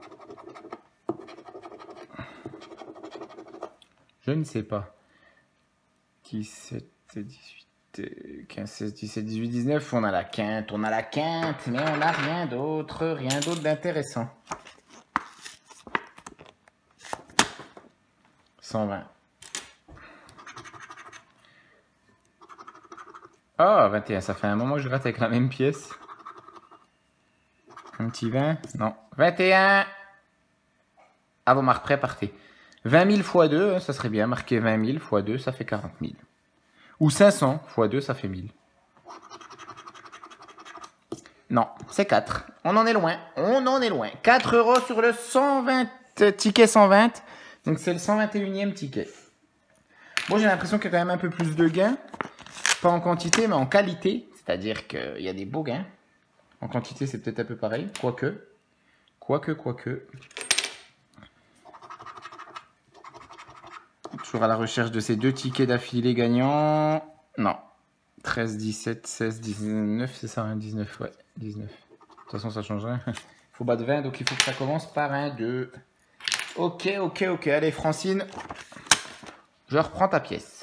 Je ne sais pas. 17, 18, 15, 16, 17, 18, 19. On a la quinte, mais on n'a rien d'autre d'intéressant. 120. Oh, 21, ça fait un moment que je gratte avec la même pièce. Un petit 20, non. 21. À vos marques prêts, partez. 20 000 x 2, ça serait bien. Marqué 20 000 x 2, ça fait 40 000. Ou 500 x 2, ça fait 1000. Non, c'est 4. On en est loin. On en est loin. 4 euros sur le 120, ticket 120. Donc c'est le 121e ticket. Bon, j'ai l'impression qu'il y a quand même un peu plus de gains. Pas en quantité, mais en qualité. C'est-à-dire qu'il y a des beaux gains. En quantité, c'est peut-être un peu pareil. Quoique. Toujours à la recherche de ces 2 tickets d'affilée gagnants. Non. 13, 17, 16, 19, c'est ça, hein, 19, ouais, 19. De toute façon, ça change rien. Il faut battre 20, donc il faut que ça commence par un 2. Ok. Allez, Francine, je reprends ta pièce.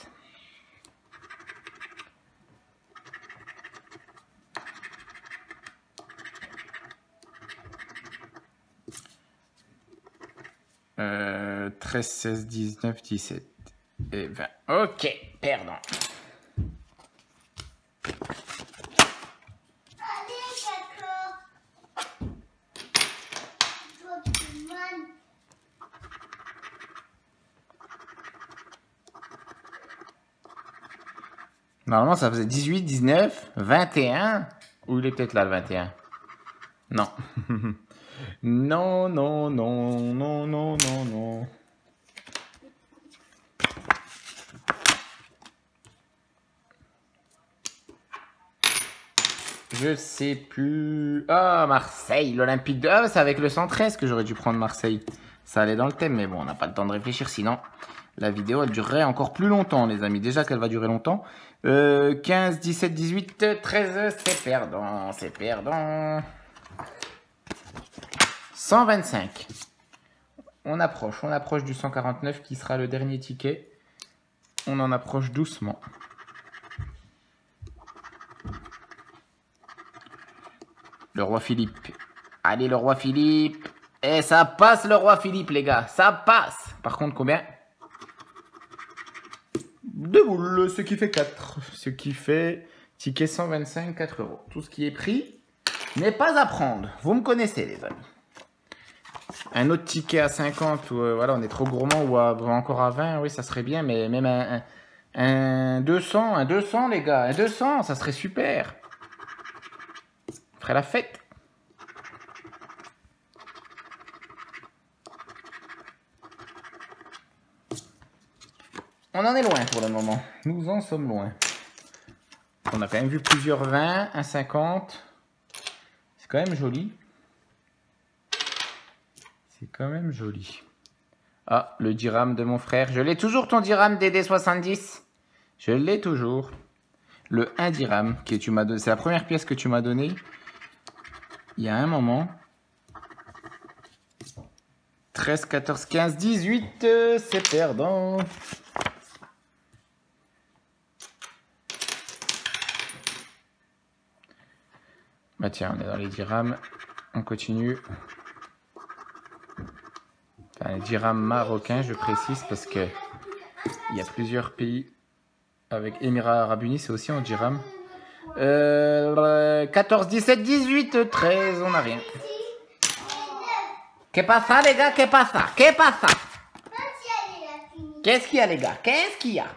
Euh, 13, 16, 19, 17 et 20. Ok, perdant. Normalement, ça faisait 18, 19, 21. Ou il est peut-être là, le 21. Non. Non. Je sais plus. Ah, Marseille, l'Olympique de... Ah, c'est avec le 113 que j'aurais dû prendre Marseille. Ça allait dans le thème, mais bon, on n'a pas le temps de réfléchir, sinon la vidéo, elle durerait encore plus longtemps, les amis. Déjà qu'elle va durer longtemps. 15, 17, 18, 13, c'est perdant, 125. On approche du 149 qui sera le dernier ticket. On en approche doucement. Le roi Philippe. Allez, le roi Philippe. Et ça passe, le roi Philippe, les gars. Ça passe. Par contre, combien? 2 boules, ce qui fait 4. Ce qui fait ticket 125, 4 euros. Tout ce qui est pris n'est pas à prendre. Vous me connaissez, les amis. Un autre ticket à 50, voilà, on est trop gourmand, ou encore à 20, oui, ça serait bien. Mais même un 200, les gars. Un 200, ça serait super. On ferait la fête. On en est loin pour le moment. Nous en sommes loin. On a quand même vu plusieurs 20, 1,50. C'est quand même joli. C'est quand même joli. Ah, le dirham de mon frère. Je l'ai toujours, ton dirham DD70. Je l'ai toujours. Le 1 dirham que tu m'as donné. C'est la première pièce que tu m'as donnée. Il y a un moment. 13, 14, 15, 18. C'est perdant. Bah tiens, on est dans les dirhams. On continue. Enfin, les dirhams marocains, je précise, parce que il y a plusieurs pays. Avec Émirats Arabes Unis, c'est aussi en dirham. 14, 17, 18, 13, on n'a rien. Qu'est-ce pasa, les gars? Qu'est-ce pasa? Qu'est-ce pasa? Qu'est-ce qu'il y a, les gars? Qu'est-ce qu'il y a?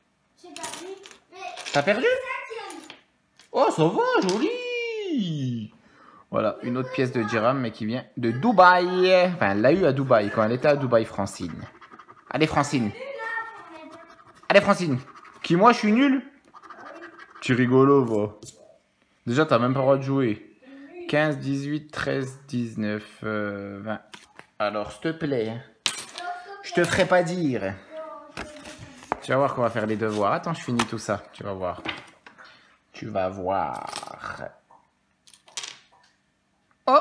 T'as perdu? Oh, ça va, joli! Voilà, une autre pièce de dirham, mais qui vient de Dubaï. Enfin, elle l'a eu à Dubaï, quand elle était à Dubaï, Francine. Allez, Francine. Allez, Francine. Qui, moi, je suis nul? Tu rigolo, va. Déjà, t'as même pas le droit de jouer. 15, 18, 13, 19, 20. Alors, s'il te plaît. Je te ferai pas dire. Tu vas voir qu'on va faire les devoirs. Attends, je finis tout ça. Tu vas voir. Tu vas voir. Oh!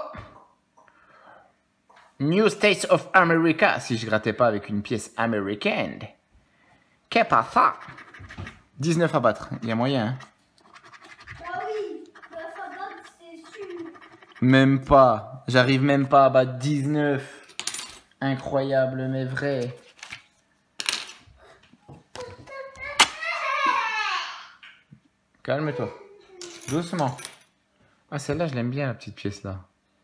New States of America. Si je grattais pas avec une pièce américaine. Qu'est-ce pas ça? 19 à battre. Il y a moyen, hein? Ah oui, ça donne, c'est sûr. Même pas. J'arrive même pas à battre 19. Incroyable, mais vrai. Calme-toi. Doucement. Ah, celle-là, je l'aime bien, la petite pièce là.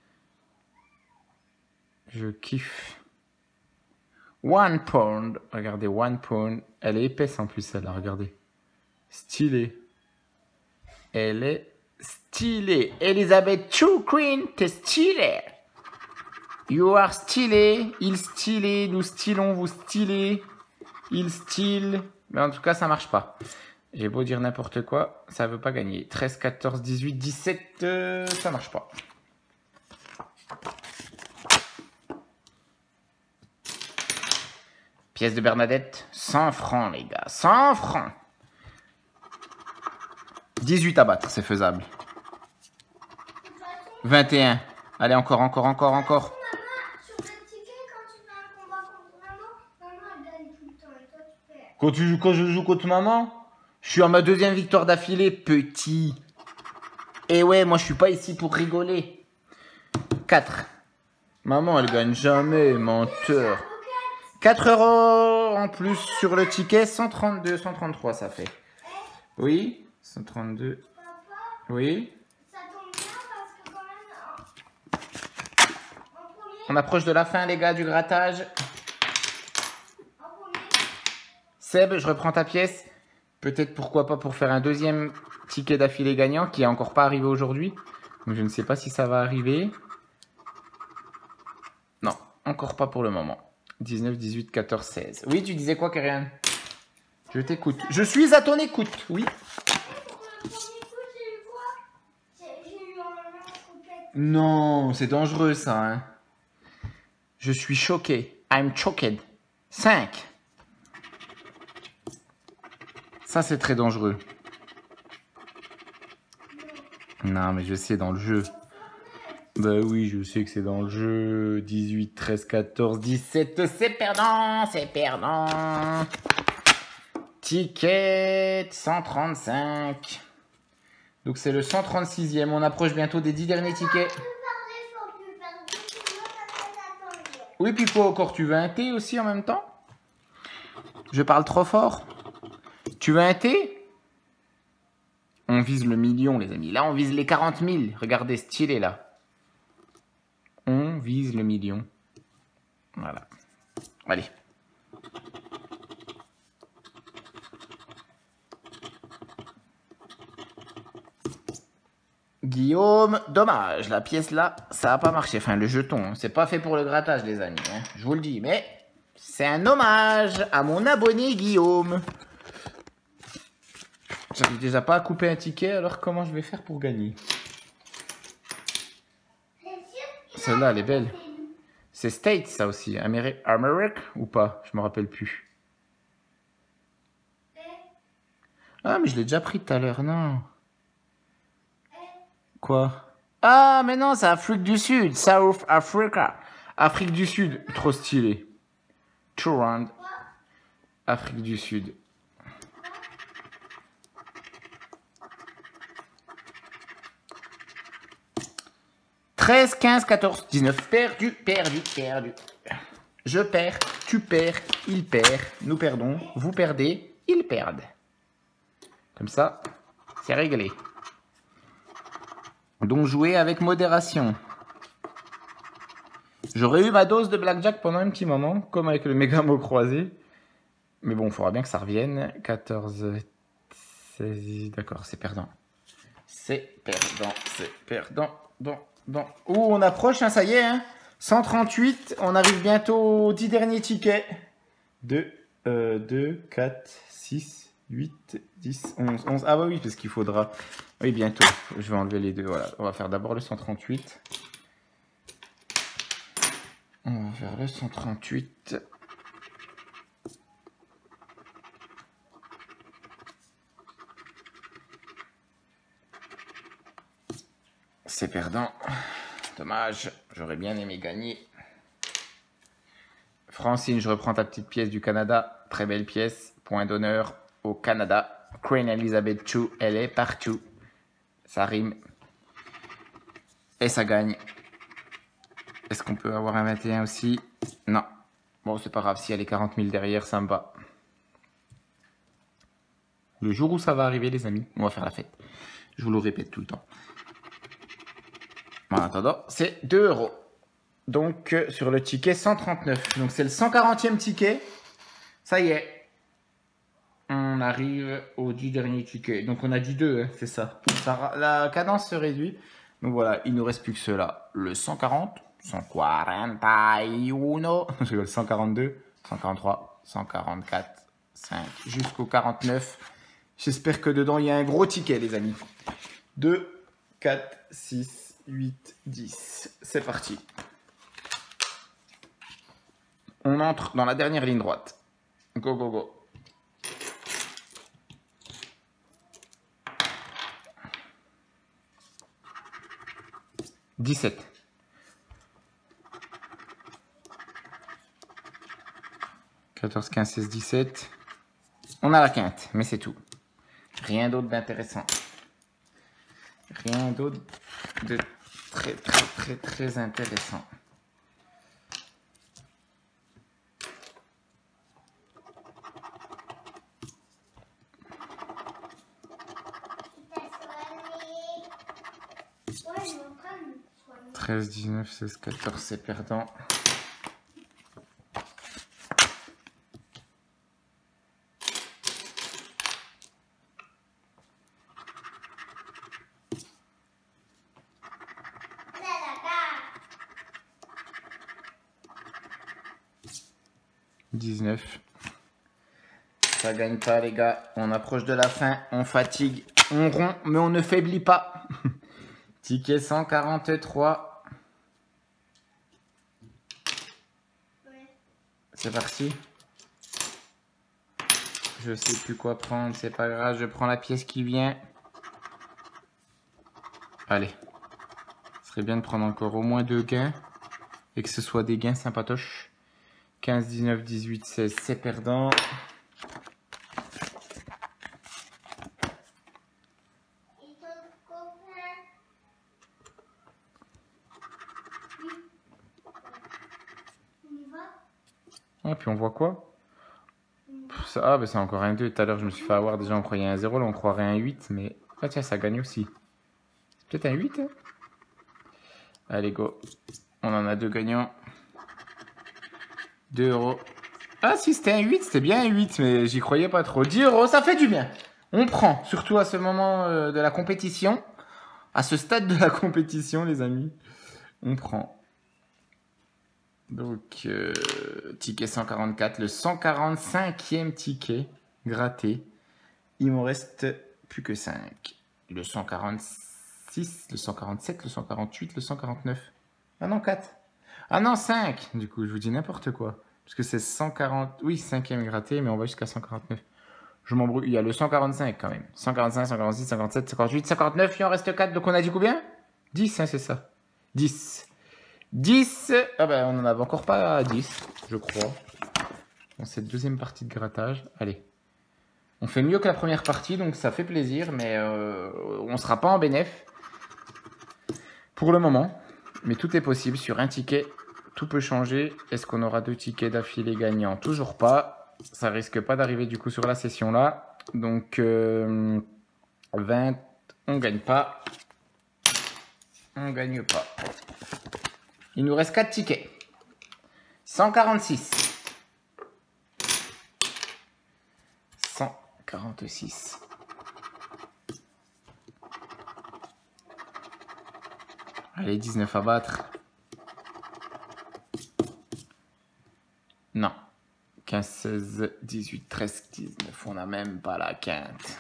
Je kiffe. One pound. Regardez, one pound. Elle est épaisse en plus, celle-là. Regardez. Stylée. Elle est stylée. Elizabeth True Queen, t'es stylée. You are stylé. Il stylé. Nous stylons, vous stylez. Il style. Mais en tout cas, ça marche pas. J'ai beau dire n'importe quoi, ça veut pas gagner. 13, 14, 18, 17, ça marche pas. Pièce de Bernadette, 100 francs les gars, 100 francs. 18 à battre, c'est faisable. 21. Allez, encore. Maman, sur le ticket, quand tu fais un combat contre maman, elle gagne tout le temps et toi tu perds. Quand je joue contre maman, je suis à ma deuxième victoire d'affilée, petit. Et ouais, moi je suis pas ici pour rigoler. 4. Maman, elle gagne jamais, menteur. 4 € en plus sur le ticket, 132, 133 ça fait. Oui, 132. Papa, Oui. ça tombe bien parce que quand même, en premier, On approche de la fin les gars du grattage. en premier, Seb, je reprends ta pièce. Peut-être pourquoi pas pour faire un deuxième ticket d'affilée gagnant qui est encore pas arrivé aujourd'hui. Donc je ne sais pas si ça va arriver. Non, encore pas pour le moment. 19, 18, 14, 16. Oui, tu disais quoi, Karian? Je t'écoute. Je suis à ton écoute, oui. pour le premier coup, j'ai eu quoi? J'ai eu un lance-roquette. Non, c'est dangereux ça. Hein. Je suis choqué. I'm choked. 5. Ça, c'est très dangereux. Non, mais je sais, dans le jeu. Bah oui, je sais que c'est dans le jeu. 18, 13, 14, 17. C'est perdant, c'est perdant. Ticket 135. Donc, c'est le 136e. On approche bientôt des 10 derniers tickets. Oui, puis quoi encore? Tu veux un thé aussi en même temps? Je parle trop fort. Tu veux un thé? On vise le million, les amis. Là, on vise les 40 000. Regardez, stylé, là. On vise le million. Voilà. Allez. Guillaume, dommage. La pièce, là, ça n'a pas marché. Enfin, le jeton, hein. C'est pas fait pour le grattage, les amis. Hein. Je vous le dis, mais c'est un hommage à mon abonné Guillaume. J'arrive déjà pas à couper un ticket, alors comment je vais faire pour gagner? Celle-là, elle est belle. C'est States, ça aussi. Amérique ou pas? Je me rappelle plus. Ah, mais je l'ai déjà pris tout à l'heure, non? Quoi? Ah, mais non, c'est Afrique du Sud. South Africa. Afrique du Sud. Trop stylé. Two round. Afrique du Sud. « 13, 15, 14, 19. Perdu, perdu, perdu. Je perds, tu perds, il perd, nous perdons, vous perdez, ils perdent. Comme ça, c'est réglé. Donc jouer avec modération. J'aurais eu ma dose de blackjack pendant un petit moment, comme avec le méga mot croisé. Mais bon, il faudra bien que ça revienne. 14, 16, d'accord, c'est perdant. C'est perdant, c'est perdant. Oh, on approche, hein, ça y est, hein. 138, on arrive bientôt aux 10 derniers tickets. 2, 4, 6, 8, 10, 11. Ah bah oui, parce qu'il faudra... Oui, bientôt. Je vais enlever les deux, voilà. On va faire d'abord le 138. On va faire le 138. C'est perdant. Dommage, j'aurais bien aimé gagner. Francine, je reprends ta petite pièce du Canada. Très belle pièce. Point d'honneur au Canada. Queen Elizabeth II, elle est partout. Ça rime. Et ça gagne. Est-ce qu'on peut avoir un 21 aussi? Non. Bon, c'est pas grave. Si elle est 40 000 derrière, ça me va. Le jour où ça va arriver, les amis, on va faire la fête. Je vous le répète tout le temps. En attendant, c'est 2 €. Donc, sur le ticket 139. Donc, c'est le 140e ticket. Ça y est. On arrive aux 10 derniers tickets. Donc, on a dit 2, hein, c'est ça. La cadence se réduit. Donc, voilà, il ne nous reste plus que ceux-là. Le 140, 141, 142, 143, 144, 5, jusqu'au 49. J'espère que dedans, il y a un gros ticket, les amis. 2, 4, 6, 8, 10. C'est parti. On entre dans la dernière ligne droite. Go, go, go. « 17. » 14, 15, 16, 17. On a la quinte, mais c'est tout. Rien d'autre d'intéressant. Rien d'autre de très intéressant. Ouais, je vais en prendre. 13, 19, 16, 14, c'est perdant. « 19. » Ça gagne pas, les gars. On approche de la fin. On fatigue. On rompt, mais on ne faiblit pas. Ticket 143. Ouais. C'est parti. Je sais plus quoi prendre. C'est pas grave. Je prends la pièce qui vient. Allez. Ce serait bien de prendre encore au moins 2 gains. Et que ce soit des gains sympatoches. 15, 19, 18, 16. C'est perdant. Et ton copain? On y va? Ah, puis on voit quoi? Ah, bah c'est encore un 2. Tout à l'heure, je me suis fait avoir. Déjà, on croyait un 0. Là, on croirait un 8. Mais ah, tiens, ça gagne aussi. C'est peut-être un 8. Hein. Allez, go. On en a 2 gagnants. 2 €. Ah, si, c'était un 8. C'était bien un 8. Mais j'y croyais pas trop. 10 €, ça fait du bien. On prend. Surtout à ce moment de la compétition. À ce stade de la compétition, les amis. On prend. Donc, ticket 144, le 145e ticket gratté. Il m'en reste Plus que 5. Le 146, le 147, le 148, le 149. Ah non, 4. Ah non, 5. Du coup, je vous dis n'importe quoi. Parce que c'est 140... Oui, 5e gratté, mais on va jusqu'à 149. Je m'embrouille. Il y a le 145 quand même. 145, 146, 147, 148, 149. Il en reste 4. Donc on a dit combien? 10, hein, c'est ça. 10. 10. Ah ben, on n'en avait encore pas 10, je crois. Dans cette deuxième partie de grattage. Allez. On fait mieux que la première partie, donc ça fait plaisir, mais on ne sera pas en bénéf pour le moment. Mais tout est possible sur un ticket. Tout peut changer. Est-ce qu'on aura 2 tickets d'affilée gagnants? Toujours pas. Ça risque pas d'arriver du coup sur la session là. Donc 20, on gagne pas. On gagne pas. Il nous reste 4 tickets. 146. 146. Allez, 19 à battre. Non. 15, 16, 18, 13, 19. On n'a même pas la quinte.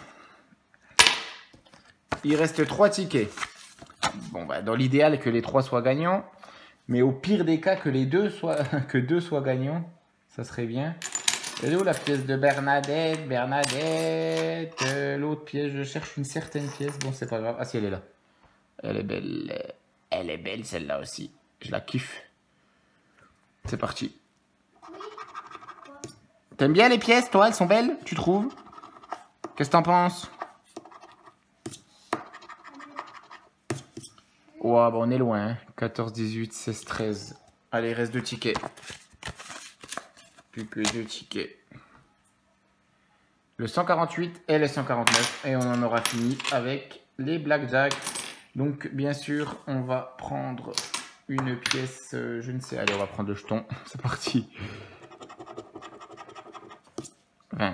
Il reste 3 tickets. Bon, bah, dans l'idéal, que les 3 soient gagnants. Mais au pire des cas, que les 2 soient, que 2 soient gagnants. Ça serait bien. Elle est où la pièce de Bernadette? Bernadette. L'autre pièce, je cherche une certaine pièce. Bon, c'est pas grave. Ah si, elle est là. Elle est belle. Elle est belle, celle-là aussi. Je la kiffe. C'est parti. T'aimes bien les pièces, toi? Elles sont belles, tu trouves? Qu'est-ce que t'en penses? Ouah, bah on est loin. Hein. 14, 18, 16, 13. Allez, il reste 2 tickets. Plus que 2 tickets. Le 148 et le 149. Et on en aura fini avec les blackjack. Donc, bien sûr, on va prendre une pièce, je ne sais. Allez, on va prendre le jeton. C'est parti. 20.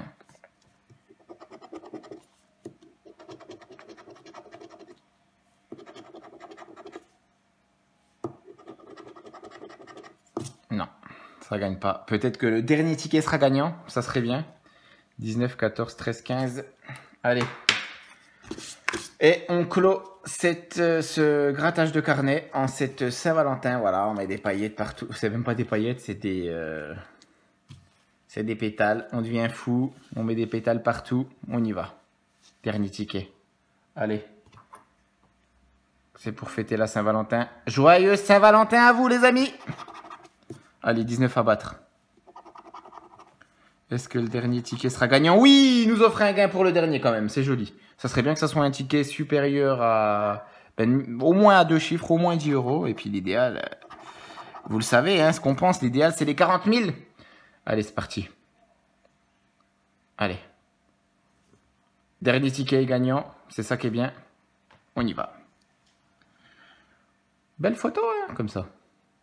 Non, ça gagne pas. Peut-être que le dernier ticket sera gagnant. Ça serait bien. 19, 14, 13, 15. Allez. Et on clôt ce grattage de carnet en cette Saint-Valentin. Voilà, on met des paillettes partout. C'est même pas des paillettes, c'est des pétales. On devient fou. On met des pétales partout. On y va. Dernier ticket. Allez. C'est pour fêter la Saint-Valentin. Joyeux Saint-Valentin à vous, les amis. Allez, 19 à battre. Est-ce que le dernier ticket sera gagnant? Oui, il nous offre un gain pour le dernier quand même. C'est joli. Ça serait bien que ça soit un ticket supérieur à... au moins à 2 chiffres, au moins 10 €. Et puis l'idéal, vous le savez, hein, ce qu'on pense, l'idéal, c'est les 40 000. Allez, c'est parti. Allez. Dernier ticket gagnant. C'est ça qui est bien. On y va. Belle photo, hein, comme ça.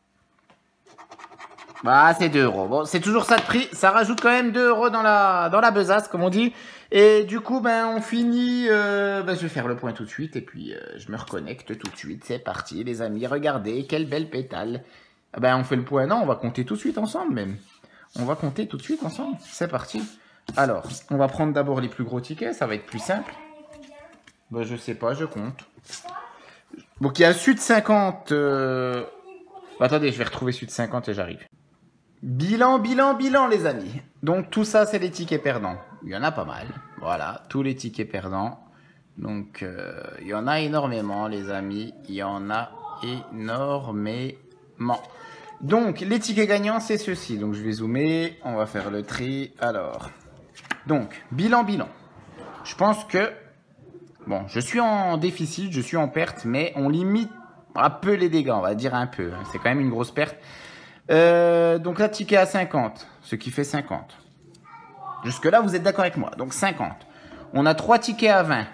Bah, c'est 2 €. Bon, c'est toujours ça de prix. Ça rajoute quand même 2 € dans la besace, comme on dit. Et du coup, ben, on finit. Je vais faire le point tout de suite. Et puis, je me reconnecte tout de suite. C'est parti, les amis. Regardez, quelle belle pétale. Ah ben, on fait le point. Non, on va compter tout de suite ensemble, même. On va compter tout de suite ensemble. C'est parti. Alors, on va prendre d'abord les plus gros tickets. Ça va être plus simple. Ben, je sais pas, je compte. Donc, il y a Sud 50. Attendez, je vais retrouver Sud 50 et j'arrive. Bilan, les amis. Donc, tout ça, c'est les tickets perdants. Il y en a pas mal. Voilà, tous les tickets perdants. Donc, il y en a énormément, les amis. Il y en a énormément. Donc, les tickets gagnants, c'est ceci. Donc, je vais zoomer. On va faire le tri. Alors, donc, bilan. Je pense que... Bon, je suis en déficit, je suis en perte, mais on limite un peu les dégâts, on va dire un peu. C'est quand même une grosse perte. Donc là, ticket à 50, ce qui fait 50. Jusque-là, vous êtes d'accord avec moi. Donc 50. On a 3 tickets à 20.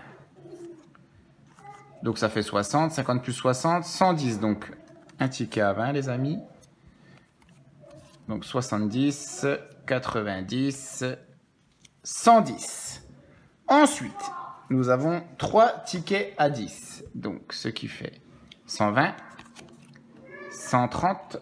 Donc ça fait 60. 50 plus 60, 110. Donc un ticket à 20, les amis. Donc 70, 90, 110. Ensuite, nous avons 3 tickets à 10. Donc ce qui fait 120, 130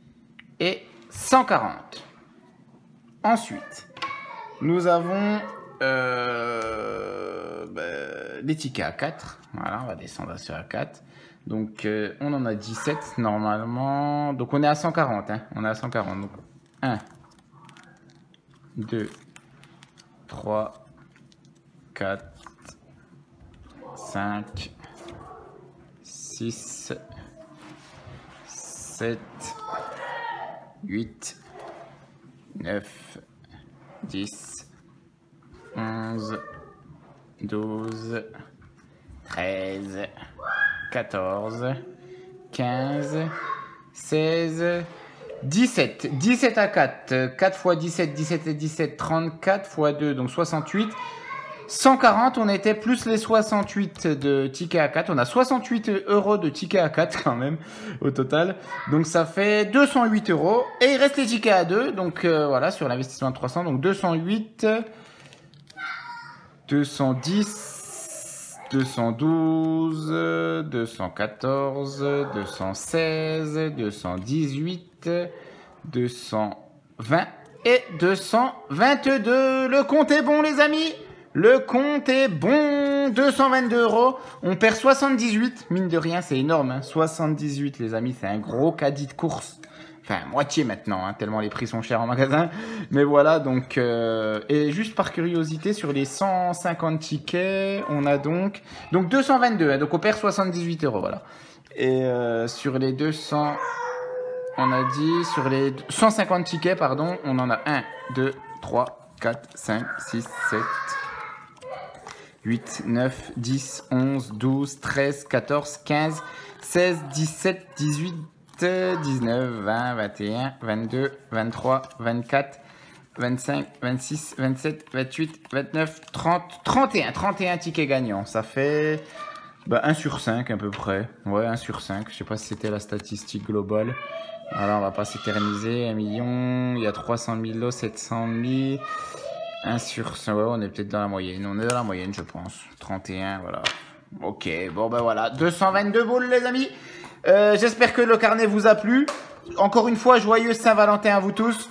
et 140. Ensuite, nous avons les tickets à 4. Voilà, on va descendre sur A4. Donc, on en a 17 normalement. Donc, on est à 140. Hein. On est à 140. Donc, 1, 2, 3, 4, 5, 6, 7, 8, 9, 10, 11, 12, 13, 14, 15, 16, 17. 17 à 4. 4 fois 17, 17 et 17, 34 fois 2, donc 68. 140, on était plus les 68 de tickets à 4. On a 68 € de tickets à 4 quand même au total. Donc ça fait 208 €. Et il reste les tickets à 2. Donc voilà, sur l'investissement de 300. Donc 208, 210, 212, 214, 216, 218, 220 et 222. Le compte est bon les amis. Le compte est bon, 222 €. On perd 78, mine de rien, c'est énorme. Hein. 78 les amis, c'est un gros caddie de course. Enfin, moitié maintenant, hein, tellement les prix sont chers en magasin. Mais voilà, donc... et juste par curiosité, sur les 150 tickets, on a donc 222. Hein, donc on perd 78 €, voilà. Et sur les 200... On a dit, sur les 150 tickets, pardon, on en a 1, 2, 3, 4, 5, 6, 7... 8, 9, 10, 11, 12, 13, 14, 15, 16, 17, 18, 19, 20, 21, 22, 23, 24, 25, 26, 27, 28, 29, 30, 31. 31 tickets gagnants. Ça fait 1 sur 5 à peu près. Ouais, 1 sur 5. Je sais pas si c'était la statistique globale. Alors, on va pas s'éterniser. 1 million, il y a 300 000 lots, 700 000... 1 sur 5, ouais, on est peut-être dans la moyenne. On est dans la moyenne, je pense. 31, voilà. Ok, bon ben voilà. 222 boules, les amis. J'espère que le carnet vous a plu. Encore une fois, joyeux Saint-Valentin à vous tous.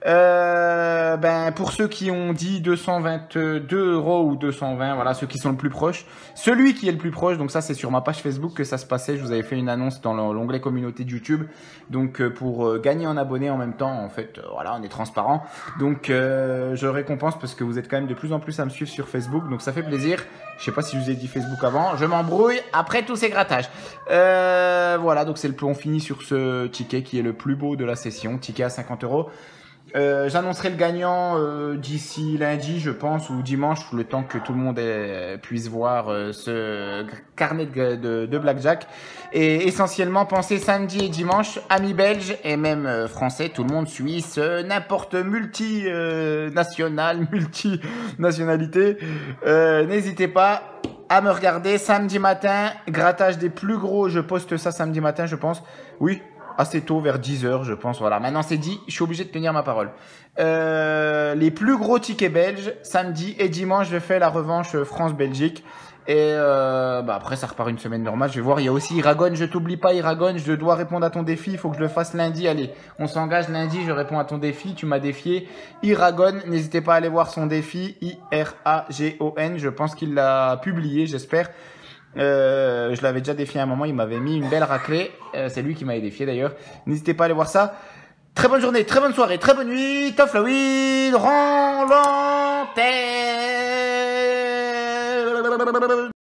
Pour ceux qui ont dit 222 € ou 220, voilà, ceux qui sont le plus proches. Celui qui est le plus proche, donc ça c'est sur ma page Facebook que ça se passait. Je vous avais fait une annonce dans l'onglet communauté de YouTube. Donc pour gagner en abonnés en même temps, en fait, voilà, on est transparent. Donc je récompense parce que vous êtes quand même de plus en plus à me suivre sur Facebook. Donc ça fait plaisir. Je sais pas si je vous ai dit Facebook avant. Je m'embrouille après tous ces grattages. Voilà, donc c'est on finit sur ce ticket qui est le plus beau de la session. Ticket à 50 €. J'annoncerai le gagnant d'ici lundi, je pense, ou dimanche, le temps que tout le monde puisse voir ce carnet de blackjack. Et essentiellement, pensez samedi et dimanche, amis belges et même français, tout le monde suisse, n'importe multinationalité. N'hésitez pas à me regarder samedi matin, grattage des plus gros, je poste ça samedi matin, je pense. Oui. Assez tôt, vers 10 h, je pense. Voilà, maintenant c'est dit, je suis obligé de tenir ma parole. Les plus gros tickets belges, samedi et dimanche, je fais la revanche France-Belgique. Et après, ça repart une semaine normale. Je vais voir, il y a aussi Iragon, je t'oublie pas Iragon, je dois répondre à ton défi, il faut que je le fasse lundi. Allez, on s'engage lundi, je réponds à ton défi, tu m'as défié. Iragon, n'hésitez pas à aller voir son défi, I-R-A-G-O-N, je pense qu'il l'a publié, j'espère. Je l'avais déjà défié à un moment, il m'avait mis une belle raclée. C'est lui qui m'avait défié d'ailleurs. N'hésitez pas à aller voir ça. Très bonne journée, très bonne soirée, très bonne nuit. Tof la weed, rend l'antenne.